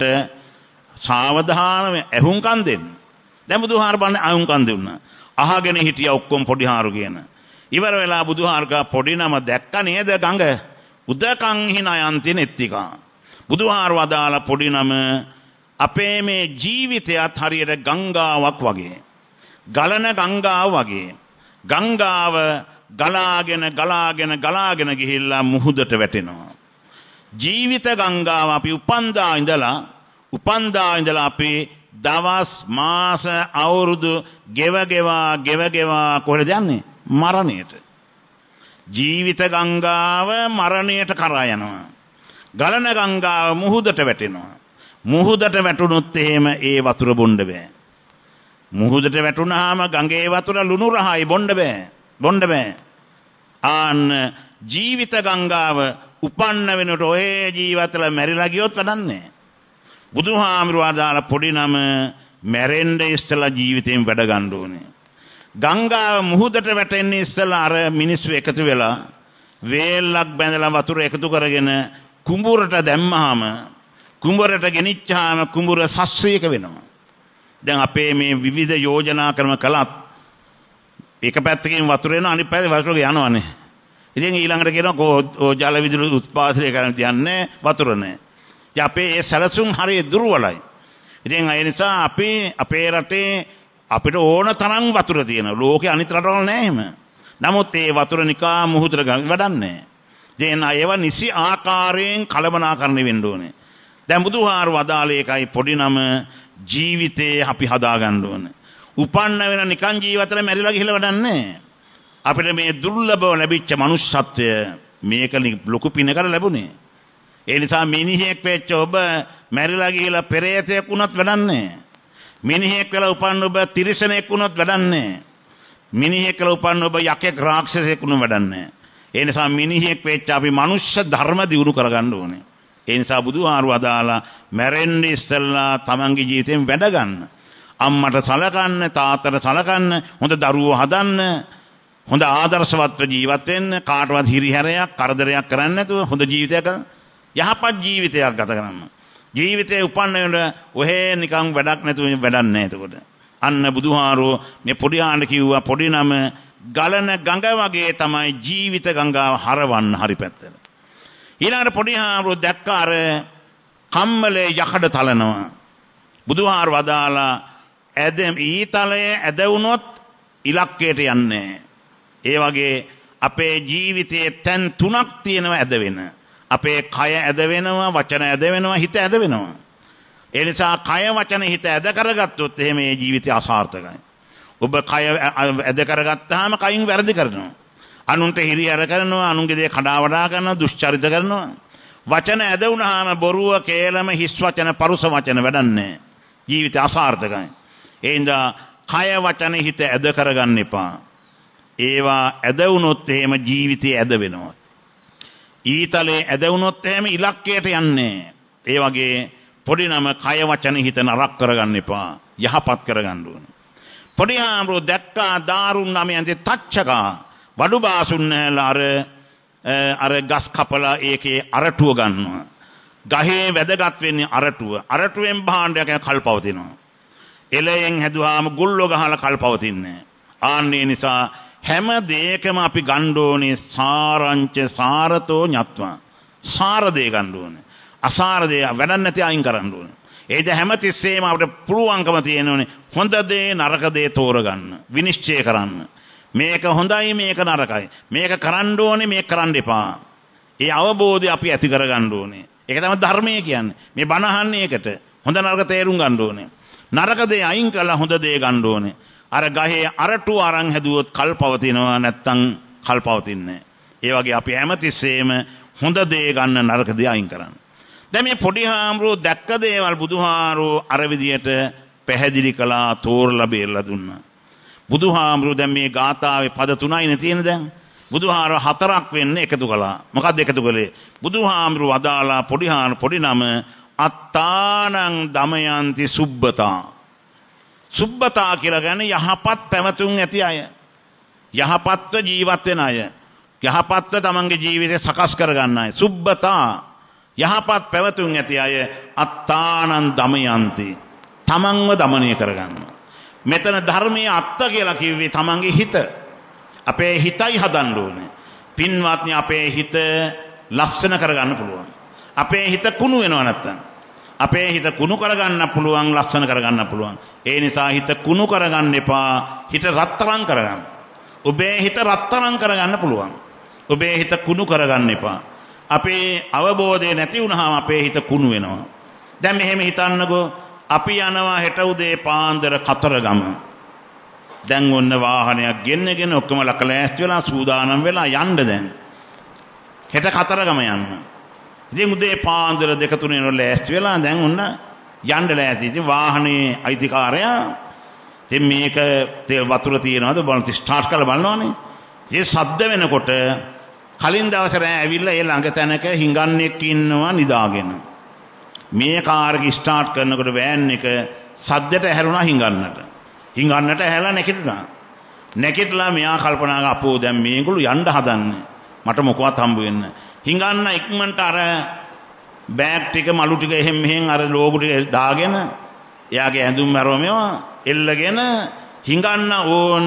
සාවධානව ඇහුම්කන් දෙන්න. දැන් බුදුහාර බන්නේ ඇහුම්කන් දුන්නා. අහගෙන හිටියා ඔක්කොම පොඩි හාරු කියන. ඉවර වෙලා බුදුහාරක පොඩි නම දැක්ක නේද ගඟ උදකං හිනයන්ති නෙත්තිකා. බුදුහාර වදාලා පොඩි නම අපේ මේ ජීවිතයත් හරියට ගංගාවක් වගේ. ගලන ගංගාව වගේ. ගංගාව ගලාගෙන ගලාගෙන ගලාගෙන ගිහිල්ලා මුහුදට වැටෙනවා. ජීවිත ගංගාව අපි උපන්දා ඉඳලා උපන්දා ඉඳලා අපි දවස් මාස අවුරුදු ගෙව ගෙවා ගෙව ගෙවා කොහෙද යන්නේ? මරණයට. ජීවිත ගංගාව මරණයට කරා යනවා. ගලන ගංගාව මුහුදට වැටෙනවා. මුහුදට වැටුනොත් එහෙම ඒ වතුර බොන්න බෑ. මුහුදට වැටුනහම ගඟේ වතුර ලුණු රහයි බොන්න බෑ. බොන්න බෑ. ආන්න ජීවිත ගංගාව උපන්න වෙනට ඔය ජීවිතවල මැරිලා ගියොත් වැඩන්නේ. බුදුහාමුදුරුවෝ දාලා පොඩි නම මැරෙන්න ඉස්සලා ජීවිතයෙන් වැඩ ගන්න ඕනේ. ගංගාව මුහුදට වැටෙන්නේ ඉස්සලා අර මිනිස්සු එකතු වෙලා වේලක් බැඳලා වතුර එකතු කරගෙන කුඹුරට දැම්මහම කුඹුරට ගෙනිච්චාම කුඹුර සස්්‍රීක වෙනවා. දැන් අපේ මේ විවිධ යෝජනා ක්‍රම කළත් එක පැත්තකින් වතුර එනවා අනිත් පැත්තේ වතුර යනවානේ. ඉතින් ඊළඟට කියනවා ජල විදුලි උත්පාදනය කරන්න තියන්නේ වතුර නැහැ. ඉතින් අපේ ඒ සැලසුම් හරිය දුර්වලයි. ඉතින් ඒ නිසා අපි අපේ රටේ අපිට ඕන තරම් වතුර තියෙනවා. ලෝකේ අනිත් රටවල නැහැ එහෙම. නමුත් ඒ වතුර නිකා මුහුදට ගන්න වැඩන්නේ. දැන් ඒව නිසි ආකාරයෙන් කළමනාකරණය වෙන්න ඕනේ. දැන් බුදුහාර වදාළේ එකයි පොඩි නම ජීවිතේ අපි හදා ගන්න ඕනේ. උපන්න වෙන නිකන් ජීවිතවල මැරිලා ගිහිල්ලා වැඩන්නේ. අපිට මේ දුර්ලභව ලැබිච්ච මනුෂ්‍යත්වය මේක ලොකු පිනකට ලැබුණේ. ඒ නිසා මිනිහෙක් වෙච්ච ඔබ මැරිලා ගිහිලා පෙරේතයෙක් වුණත් වැඩන්නේ. මිනිහෙක් වෙලා උපන්න ඔබ තිරිසනෙක් වුණත් වැඩන්නේ. මිනිහෙක් වෙලා උපන්න ඔබ යකෙක් රාක්ෂසයෙක් වුණත් වැඩන්නේ. ඒ නිසා මිනිහෙක් වෙච්ච අපි මනුෂ්‍ය ධර්ම දියුණු කරගන්න ඕනේ. ඒ නිසා බුදුහාරු අදාලා මැරෙන්න ඉස්සෙල්ලා තමන්ගේ ජීවිතයෙන් වැඩ ගන්න. අම්මට සලකන්න, තාත්තට සලකන්න, හොඳ දරුවෝ හදන්න, හොඳ ආදර්ශවත්ව ජීවත් වෙන්න, කාටවත් හිරිහැරයක්, කරදරයක් කරන්නේ නැතුව හොඳ ජීවිතයක් යහපත් ජීවිතයක් ගත කරන්න. ජීවිතේ උපන්න වෙන ඔහේ නිකන් වැඩක් නැතුව වැඩක් නැහැ එතකොට. අන්න බුදුහාරෝ මේ පොඩි ආණ්ඩ කිව්වා පොඩි නම ගලන ගඟ වගේ තමයි ජීවිත ගංගාව හරවන්න හරි පැත්තට. ඊළඟට පොඩි හාරෝ දැක්ක අර කම්මලේ යකඩ තලනවා. බුදුහාර වදාලා ඇදෙම් ඊතලයේ ඇද වුණොත් ඉලක්කයට යන්නේ. ඒ වගේ අපේ ජීවිතයේ තැන් තුනක් තියෙනවා ඇද වෙන. අපේ කය ඇද වෙනවා, වචන ඇද වෙනවා, හිත ඇද වෙනවා. ඒ නිසා කය වචන හිත ඇද කරගත්තොත් එහෙම මේ ජීවිතය අසාර්ථකයි. ඔබ කය ඇද කරගත්තාම කයින් වැරදි කරනවා. අනුන්ට හිරිහැර කරනවා, අනුන්ගේ දේ කඩා වඩා කරනවා, දුෂ්චරිත කරනවා. වචන ඇද වුණාම බොරුව, කේලම, හිස් වචන, පරුස වචන වැඩන්නේ. ජීවිතය අසාර්ථකයි. ඒ හින්දා කය වචන හිත ඇද කරගන්න එපා. ඒවා ඇද වුණොත් එහෙම ජීවිතය ඇද වෙනවා. ඊතලේ ඇද වුණොත් එහෙම ඉලක්කයට යන්නේ. ඒ වගේ පොඩි නම කය වචන හිත නරක කරගන්න එපා. යහපත් කරගන්න ඕනේ. පොඩි ආම්රෝ දැක්කා දාරුන් නමයන්ගේ තච්චකා වඩු බාසුන්නලා අර අර ගස් කපලා ඒකේ අරටුව ගන්නවා. ගහේ වැදගත් වෙන්නේ අරටුව. අරටුවෙන් භාණ්ඩයක් කල්පවතිනවා. එලයෙන් හැදුවාම ගුල්ලෝ ගහලා කල්පවතින්නේ. ආන්නේ නිසා හැම දෙයකම අපි ගන්න ඕනේ සාරංච සාරතෝ ඤත්වා. සාර දෙය ගන්න ඕනේ. අසාර දේ වැඩක් නැති අයින් කරන්න ඕනේ. ඒද හැමතිස්සෙම අපිට පුළුවන්කම තියෙනෝනේ හොඳ දේ නරක දේ තෝරගන්න, විනිශ්චය කරන්න. මේක හොඳයි මේක නරකයි. මේක කරන්න ඕනේ මේක කරන්න එපා. ඒ අවබෝධය අපි ඇති කරගන්න ඕනේ. ඒක තමයි ධර්මය කියන්නේ. මේ බණ අහන්නේ ඒකට. හොඳ නරක තේරුම් ගන්න ඕනේ. නරක දේ අයින් කරලා හොඳ දේ ගන්න ඕනේ. අර ගහේ අරටු අරන් හැදුවොත් කල් පවතිනවා නැත්තම් කල් පවතින්නේ නැහැ. ඒ වගේ අපි හැමතිස්සෙම හොඳ දේ ගන්න නරක දේ අයින් කරන්න. දැන් මේ පොඩි හාමුදුරුවෝ දැක්ක දේවල් බුදුහාරෝ අර විදියට පැහැදිලි කළා, තෝරලා බේරලා දුන්නා. බුදුහාමුදුරුවෝ දැන් මේ ගාථාවේ පද තුනයිනේ තියෙන දැන්. බුදුහාරෝ හතරක් වෙන්න එකතු කළා. මොකක්ද එකතු කළේ? බුදුහාමුදුරුවෝ අදාලා පොඩි හාන පොඩි නම අත්තානං දමයන්ති සුබ්බතා. සුබ්බතා කියලා කියන්නේ යහපත් පැවතුම් ඇති අය. යහපත්ව ජීවත් වෙන අය. යහපත්ව තමන්ගේ ජීවිතය සකස් කරගන්න අය. සුබ්බතා යහපත් පැවතුම් ඇති අය අත්තානං දමයන්ති. තමන්ව দমনය කරගන්න. මෙතන ධර්මයේ අත්ත කියලා කිව්වේ තමන්ගේ හිත. අපේ හිතයි හදන්න ඕනේ. පින්වත්නි අපේ හිත ලස්සන කරගන්න පුළුවන්. අපේ හිත කුණු වෙනවා නැත්තම්. අපේ හිත කුණු කරගන්න පුළුවන්, ලස්සන කරගන්න පුළුවන්. ඒ නිසා හිත කුණු කරගන්න එපා. හිත රත්තරන් කරගන්න. ඔබේ හිත රත්තරන් කරගන්න පුළුවන්. ඔබේ හිත කුණු කරගන්න එපා. අපේ අවබෝධය නැති වුණාම අපේ හිත කුණු වෙනවා. දැන් මෙහෙම හිතන්නකෝ අපි යනවා හෙට උදේ පාන්දර කතරගම. දැන් ඔන්න වාහනයක් ගෙන්නගෙන ඔක්කොම ලකලෑස්ති වෙලා සූදානම් වෙලා යන්න දැන්. හෙට කතරගම යන්න. ඉතින් උදේ පාන්දර දෙක තුන වෙනකොට ලෑස්ති වෙලා දැන් ඔන්න යන්න ලෑස්ති. ඉතින් වාහනේ අයිතිකාරයා ඉතින් මේක වතුර තියනවාද බලන්න ස්ටාර්ට් කරලා බලනවානේ. ඒ සද්ද වෙනකොට කලින් දවසේ රෑ ඇවිල්ලා ඒ ළඟ තැනක හිඟන්නෙක් ඉන්නවා නිදාගෙන. මේ කාර් එක ස්ටාර්ට් කරනකොට වෑන් එක සද්දට ඇහැරුණා හිඟන්නට. හිඟන්නට ඇහැලා නැගිටිනා. නැගිටලා මෙයා කල්පනා කරා අපෝ දැන් මේගොල්ලෝ යන්න හදන්නේ. මට මොකවත් හම්බ වෙන්න. හිඟන්න ඉක්මනට අර බෑග් ටික මලු ටික එහෙම මෙහෙන් අර ලෝබු ටික දාගෙන එයාගේ ඇඳුම් මරව මේවා එල්ලගෙන හිඟන්න ඕන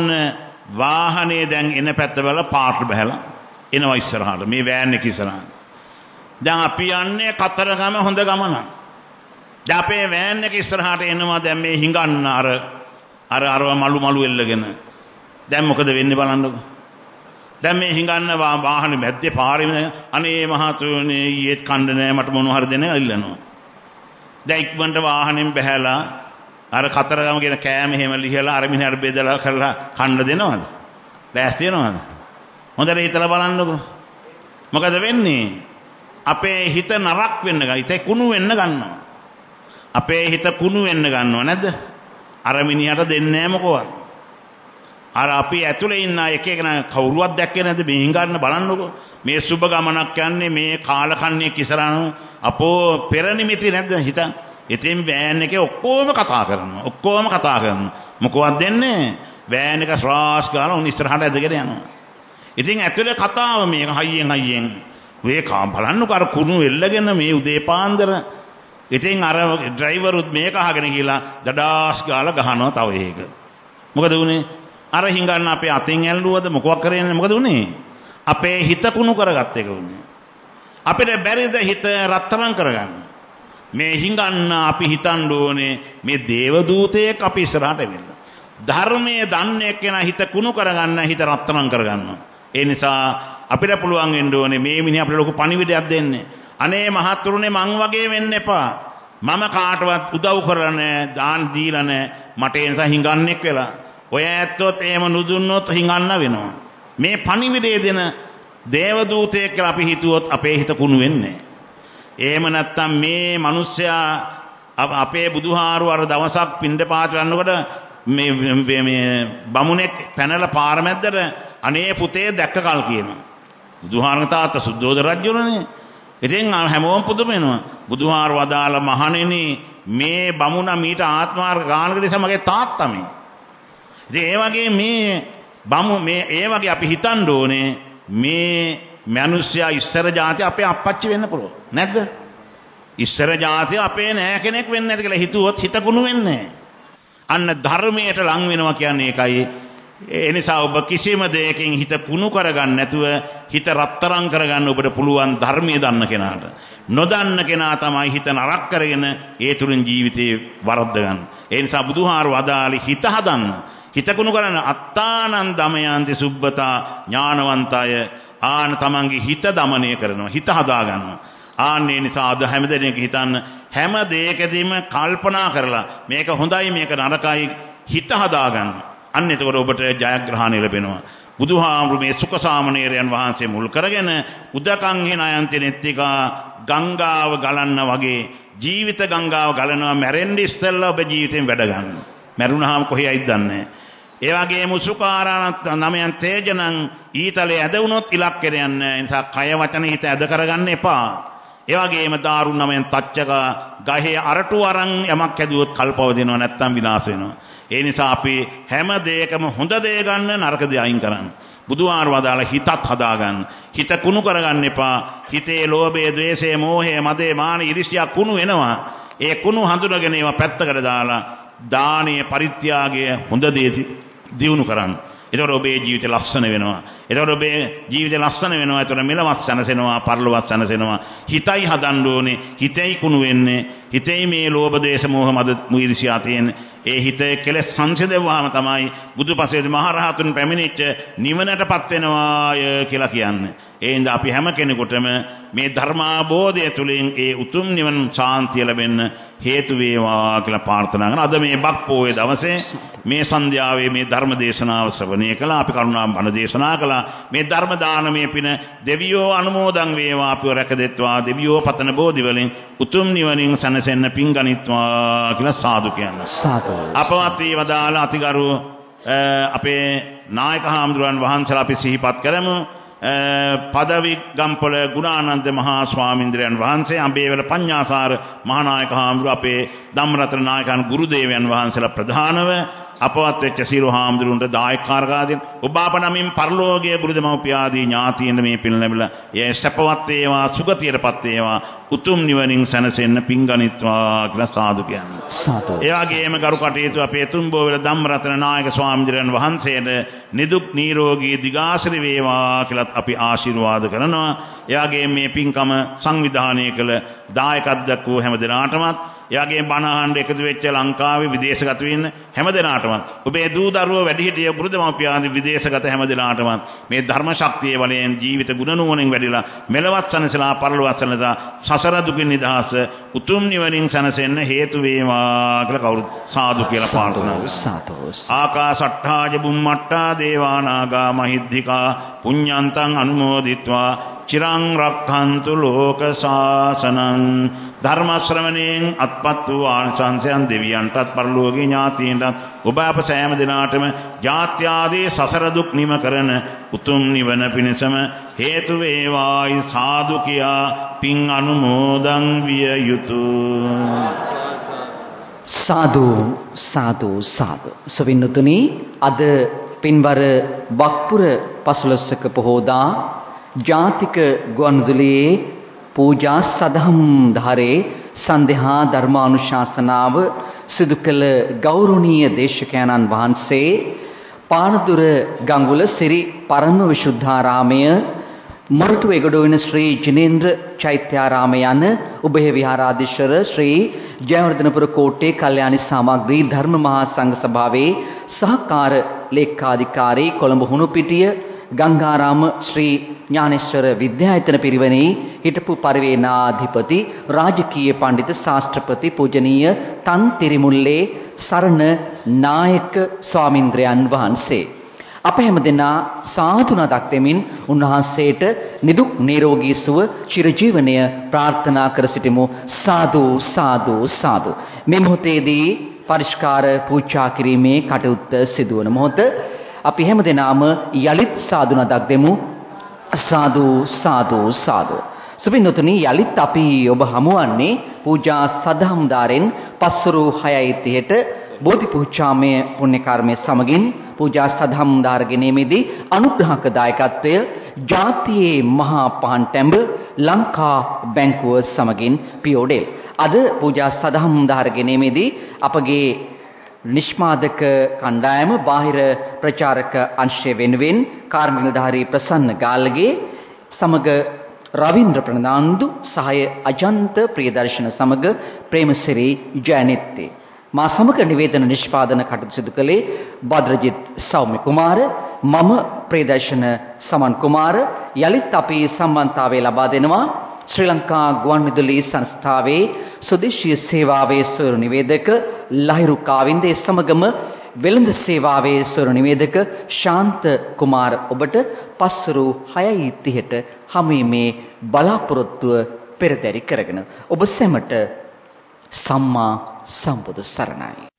වාහනේ දැන් එන පැත්ත බල පාට බහැලා එනවා ඉස්සරහට මේ වෑන් එක ඉස්සරහට. දැන් අපි යන්නේ කතරගම හොඳ ගමන. දැන් අපේ වෑන් එක ඉස්සරහට එනවා දැන් මේ හිඟන්න අර අර අරව මලු මලු එල්ලගෙන. දැන් මොකද වෙන්නේ බලන්නකෝ. දැන් මේ හිඟන්න වාහනේ මැද්දේ පාරේ අනේ මහතුනේ ඊයේත් කන්න නෑ මට මොන හරි දෙන්න ඉල්ලනවා. දැන් ඉක්මනට වාහනෙන් බහැලා අර කතරගම කියන කෑම එහෙම ලිහලා අර මිනිහට බෙදලා කරලා කන්න දෙනවද? ලෑස්ති වෙනවද? හොඳට හිතලා බලන්නකෝ. මොකද වෙන්නේ? අපේ හිත නරක් වෙන්න ගන්න. හිත කුණු වෙන්න ගන්නවා. අපේ හිත කුණු වෙන්න ගන්නව නැද්ද? අර මිනිහට දෙන්නේ නෑ මොකවත්. අර අපි ඇතුලේ ඉන්න එක එක කවුරුවත් දැක්කේ නැද්ද මේ හිඟන්න බලන්නකෝ. මේ සුබ ගමනක් යන්නේ මේ කාලකන්ණිය කිසරන අපෝ පෙර නිමිති නැද්ද හිත. ඉතින් වෑන් එකේ ඔක්කොම කතා කරනවා. ඔක්කොම කතා කරනවා. මොකවත් දෙන්නේ වෑන් එක ශ්‍රාස් ගාලා උන් ඉස්සරහට ඇදගෙන යනවා. ඉතින් ඇතුලේ කතාව මේක හයියෙන් හයියෙන් වේ කා බලන්නකෝ අර කුණු එල්ලගෙන මේ උදේ පාන්දර. ඉතින් අර ඩ්‍රයිවරුත් මේක අහගෙන ගිහලා දඩාස් ගාලා ගහනවා තව ඒක. මොකද උනේ? අර හිඟන්න අපේ අතින් ඇල්ලුවද මොකක් කරන්නේ? මොකද උනේ? අපේ හිත කුණු කරගත්ත එක උනේ. අපිට බැරිද හිත රත්තරන් කරගන්න? මේ හිඟන්න අපි හිතන්න ඕනේ මේ දේව දූතයෙක් අපි ඉස්සරහට එවිලා. ධර්මයේ දන්නේ කෙනා හිත කුණු කරගන්න, හිත රත්තරන් කරගන්නවා. ඒ නිසා අපිට පුළුවන් වෙන්න ඕනේ මේ මිනිහ අපිට ලොකු පණිවිඩයක් දෙන්නේ. අනේ මහත්තුරුනේ මං වගේ වෙන්න එපා. මම කාටවත් උදව් කරලා නැහැ, දාන දීලා නැහැ. මට ඒ නිසා හිඟන්නෙක් වෙලා. ඔය ඇත්තොත් එහෙම නුදුන්නොත් හිඟන්න වෙනවා. මේ පණිවිඩය දෙන දේව දූතයෙක් කියලා අපි හිතුවොත් අපේ හිත කුණු වෙන්නේ. එහෙම නැත්තම් මේ මිනිස්සයා අපේ බුදුහාරු අර දවසක් පින්ඩපාත යනකොට මේ මේ බමුණෙක් පැනලා පාර මැද්දට අනේ පුතේ දැක්ක කල් කියනවා. බුදුහාරගේ තාත්තා සුද්ධෝදන රජුනේ. ඉතින් හැමෝම පුදුම වෙනවා. බුදුහාර වදාළ මහණෙනි මේ බමුණ මීට ආත්මාර්ග ගානකට ඉස්සම මගේ තාත්තා මේ. ඉතින් ඒ වගේ මේ බමු මේ ඒ වගේ අපි හිතන්න ඕනේ මේ මිනිස්සයා ඉස්සර જાති අපේ අප්පච්චි වෙන්න පුළුවන්. නැද්ද? ඉස්සර જાති අපේ නෑ කෙනෙක් වෙන්නේ නැති කියලා හිතුවොත් හිත කුණු වෙන්නේ. අන්න ධර්මයට ලං වෙනවා කියන්නේ ඒකයි. ඒ නිසා ඔබ කිසිම දෙයකින් හිත කුණු කරගන්න නැතුව හිත රත්තරන් කරගන්න ඔබට පුළුවන් ධර්මයේ දන්න කෙනාට. නොදන්න කෙනා තමයි හිත නරක කරගෙන ඒ තුලින් ජීවිතේ වරද්ද ගන්න. ඒ නිසා බුදුහාර වදාළි හිත හදන්න. හිත කුණු කරන අත්තානං දමයන්ති සුබ්බතා ඥානවන්තය ආන තමන්ගේ හිත දමනය කරනවා. හිත හදා ගන්නවා. ආන්නේ නිසා අද හැමදෙනෙක් හිතන්න හැම දෙයකදීම කල්පනා කරලා මේක හොඳයි මේක නරකයි හිත හදා ගන්න. අන්න එතකොට ඔබට ජයග්‍රහණය ලැබෙනවා. බුදුහාමුදුරු මේ සුඛ සාමණේරයන් වහන්සේ මුල් කරගෙන උදකං හිනයන්ති නෙත්තිකා ගංගාව ගලන්න වගේ ජීවිත ගංගාව ගලනවා මැරෙන්න ඉස්සෙල්ලා ඔබ ජීවිතෙන් වැඩ ගන්න. මැරුණාම කොහේයිද දන්නේ. ඒ වගේම සුඛාරාණත් නමයන් තේජනං ඊතලේ ඇද වුණොත් ඉලක්කෙට යන්නේ. ඒ නිසා කය වචන හිත ඇද කරගන්න එපා. ඒ වගේම දාරුන් නමෙන් තච්චක ගහේ අරටු අරන් යමක් හැදුවොත් කල්පවදිනවා නැත්තම් විනාශ වෙනවා. ඒ නිසා අපි හැම දෙයකම හොඳ දේ ගන්න නරක දේ අයින් කරන්න. බුදුආර වදාළ හිතත් හදාගන්න. හිත කුණු කරගන්න එපා. හිතේ ලෝභය, ද්වේෂය, මෝහය, මදේ, මාන, ඉරිසියා කුණු වෙනවා. ඒ කුණු හඳුනගෙන ඒවා පැත්තකට දාලා දානීය පරිත්‍යාගය හොඳ දේ දියුණු කරන්න. එතකොට ඔබේ ජීවිතය ලස්සන වෙනවා. එතකොට ඔබේ ජීවිතය ලස්සන වෙනවා. එතකොට මෙලවත් සැනසෙනවා, පරලොවත් සැනසෙනවා. හිතයි හදන්න ඕනේ. හිතයි කුණු වෙන්නේ. හිතේ මේ ලෝභ, දේශ, මෝහ, මද, මුයිරිසියා තියෙන. ඒ හිතේ කෙලෙස් සංසිඳවුවාම තමයි බුදුපසේදී මහරහතුන් පැමිණිච්ච නිවනටපත් වෙනවාය කියලා කියන්නේ. ඒ හින්දා අපි හැම කෙනෙකුටම මේ ධර්මාබෝධය තුළින් ඒ උතුම් නිවන ශාන්තිය ලැබෙන්න හේතු වේවා කියලා ප්‍රාර්ථනා කරනවා. අද මේ බක් පොයේ දවසේ මේ සන්ධ්‍යාවේ මේ ධර්ම දේශනාව ශ්‍රවණය කළා. අපි කරුණාවෙන් බණ දේශනා කළා. මේ ධර්ම දානමය පින දෙවියෝ අනුමෝදන් වේවා. අපිව රැකදෙත්වා. දෙවියෝ පතන බෝධි වලින් උතුම් නිවනින් සැනසෙන්න පින් ගනිත්වා කියලා සාදු කියනවා. සාදු. අපවත් වී වදාළ අතිගරු අපේ නායක හාමුදුරන් වහන්සේලා අපි සිහිපත් කරමු. පදවි ගම්පොළ ගුණානන්ද මහා ස්වාමීන්ද්‍රයන් වහන්සේ, අඹේවල පඤ්ඤාසාර මහානායක හාමුදුරුවෝ, අපේ ධම්මරත්න නායකයන් ගුරුදේවයන් වහන්සේලා ප්‍රධානව අපවත් වෙච්ච සියලු හාමුදුරුවන්ට දායකකාරකාදීන් ඔබ අප නමින් පරලෝකීය ගුරුදෙමව්පියාදී ඥාතීන් මේ පින් ලැබිලා ඒ සැපවත් වේවා, සුගතියටපත් වේවා, උතුම් නිවනින් සැනසෙන්න පින් ගනිත්වා කියලා සාදු කියන්නේ. සාදු. ඒ වගේම කරු කටයුතු අපේ තුම්බෝවල ධම්මරත්න නායක ස්වාමීන්ද්‍රයන් වහන්සේට නිදුක් නිරෝගී දිගාසිරි වේවා කියලා අපි ආශිර්වාද කරනවා. ඒ වගේම මේ පින්කම සංවිධානය කළ දායකත්වයක් වූ හැම දිනාටමත්, ඒ වගේම බණ අහන්න එකතු වෙච්ච ලංකාවේ විදේශගත වෙන්න හැම දිනාටමත්, ඔබේ දූ දරුවෝ වැඩිහිටිය ගුරුදෙමව්පියාදී විදේශගත හැම දිනාටමත් මේ ධර්ම ශක්තිය වලින් ජීවිත ගුණ නුවණින් වැඩිලා මෙලවත් සැනසලා පරලොවත් සැනසලා සසර දුකින් නිදහස උතුම් නිවනින් සැනසෙන්න හේතු වේවා කියලා කවුරුත් සාදු කියලා ප්‍රාර්ථනා කරනවා. ආකාශට්ඨාජ බුම්මට්ඨා දේවානාගා මහිද්దికා පුඤ්ඤන්තං අනුමෝදිත්වා චිරං රක්ඛන්තු ලෝක සාසනං. ධර්ම ශ්‍රවණයෙන් අත්පත් වූ ආනිසංසයන් දෙවියන්ටත් පරලෝකීය ඥාතීන්ටත් ඔබ අප සෑම දිනාටම ජාත්‍යාදී සසර දුක් නිම කරන උතුම් නිවන පිණසම හේතු වේවායි සාදු කියා පින් අනුමෝදන් විය යුතුය. සාදු සාදු සාදු. සවින්නුතුනි, අද පින්වර බක්පුර පසළොස්වක පොහෝදා ජාතික ගුවන්විදුලියේ පූජා සදහම් ධාරේ සන්දහා ධර්මානුශාසනාව සිදු කළ ගෞරවනීය දේශකයන්න් වහන්සේ පානදුර ගංගුල සිරි පරම විසුද්ධාරාමය, මොරටු එගොඩුවෙන ශ්‍රී ජිනේන්ද්‍ර චෛත්‍යාරාම යන උභය විහාරාධිශර ශ්‍රී ජයවර්ධනපුර කෝට්ටේ කල්යාණි සාමග්‍රී ධර්ම මහා සංඝ සභාවේ සහකාර ලේකාධිකාරී කොළඹ හුණුපිටිය ගංගාරාම ශ්‍රී ඥානේශ්වර විද්‍යායතන පිරිවෙනේ හිටපු පරිවේනාධිපති රාජකීය පඬිතු ශාස්ත්‍රපති පූජනීය තන් තිරිමුල්ලේ සරණ නායක ස්වාමින්ද්‍රයන් වහන්සේ, අප හැමදෙනා සාදු නමක් දෙමින් උන්වහන්සේට නිදුක් නිරෝගී සුව චිරජීවනය ප්‍රාර්ථනා කර සිටිමු. සාදු සාදු සාදු. මේ මොහොතේදී පරිස්කාර පූජා කිරීමේ කටයුත්ත සිදුවන මොහොත අපි හැමදෙනාම යලිත් සාදු නමක් දෙමු. සාදු සාදු සාදු. සුබින්නතුනි, යලිත් අපි ඔබ හමුවන්නේ පූජා සදහම් දාරෙන් පස්වරු හයයි තිහට බෝධි පූජාමය පුණ්‍ය කර්මය සමගින් පූජා සදහම් දාර ගැනීමේදී අනුග්‍රහක දායකත්වය ජාතියේ මහා පහන් ටැඹ ලංකා බැංකුව සමගින් පියෝඩෙල්. අද පූජා සදහම් දාර ගැනීමේදී අපගේ නිෂ්මාදක කණ්ඩායම බාහිර ප්‍රචාරක අංශය වෙනුවෙන් කාර්මික නිලධාරී ප්‍රසන්න ගාල්ගේ සමග රවින්ද්‍ර ප්‍රනාන්දු සහය අජන්ත ප්‍රියදර්ශන සමග ප්‍රේමසිරි ජයනෙත්තේ මා සමග නිවේදන නිෂ්පාදන කටයුතු සිදු කළේ බද්රජිත් සෞම්‍ය කුමාර මම ප්‍රියදර්ශන සමන් කුමාර යලිත් අපි සම්බන්ධතාවය ලබා දෙනවා ශ්‍රී ලංකා ගුවන්විදුලි සංස්ථාවේ ස්වදේශීය සේවාවේ ස්වර නිවේදක ලහිරු කාවින්දේ සමගම වෙළඳ සේවාවේ ස්වර නිවේදක ශාන්ත කුමාර ඔබට පස්වරු හයයි තිහට හමුවීමේ බලාපොරොත්තුව පෙරදරි කරගෙන ඔබ සැමට සම්මා සම්බුදු සරණයි.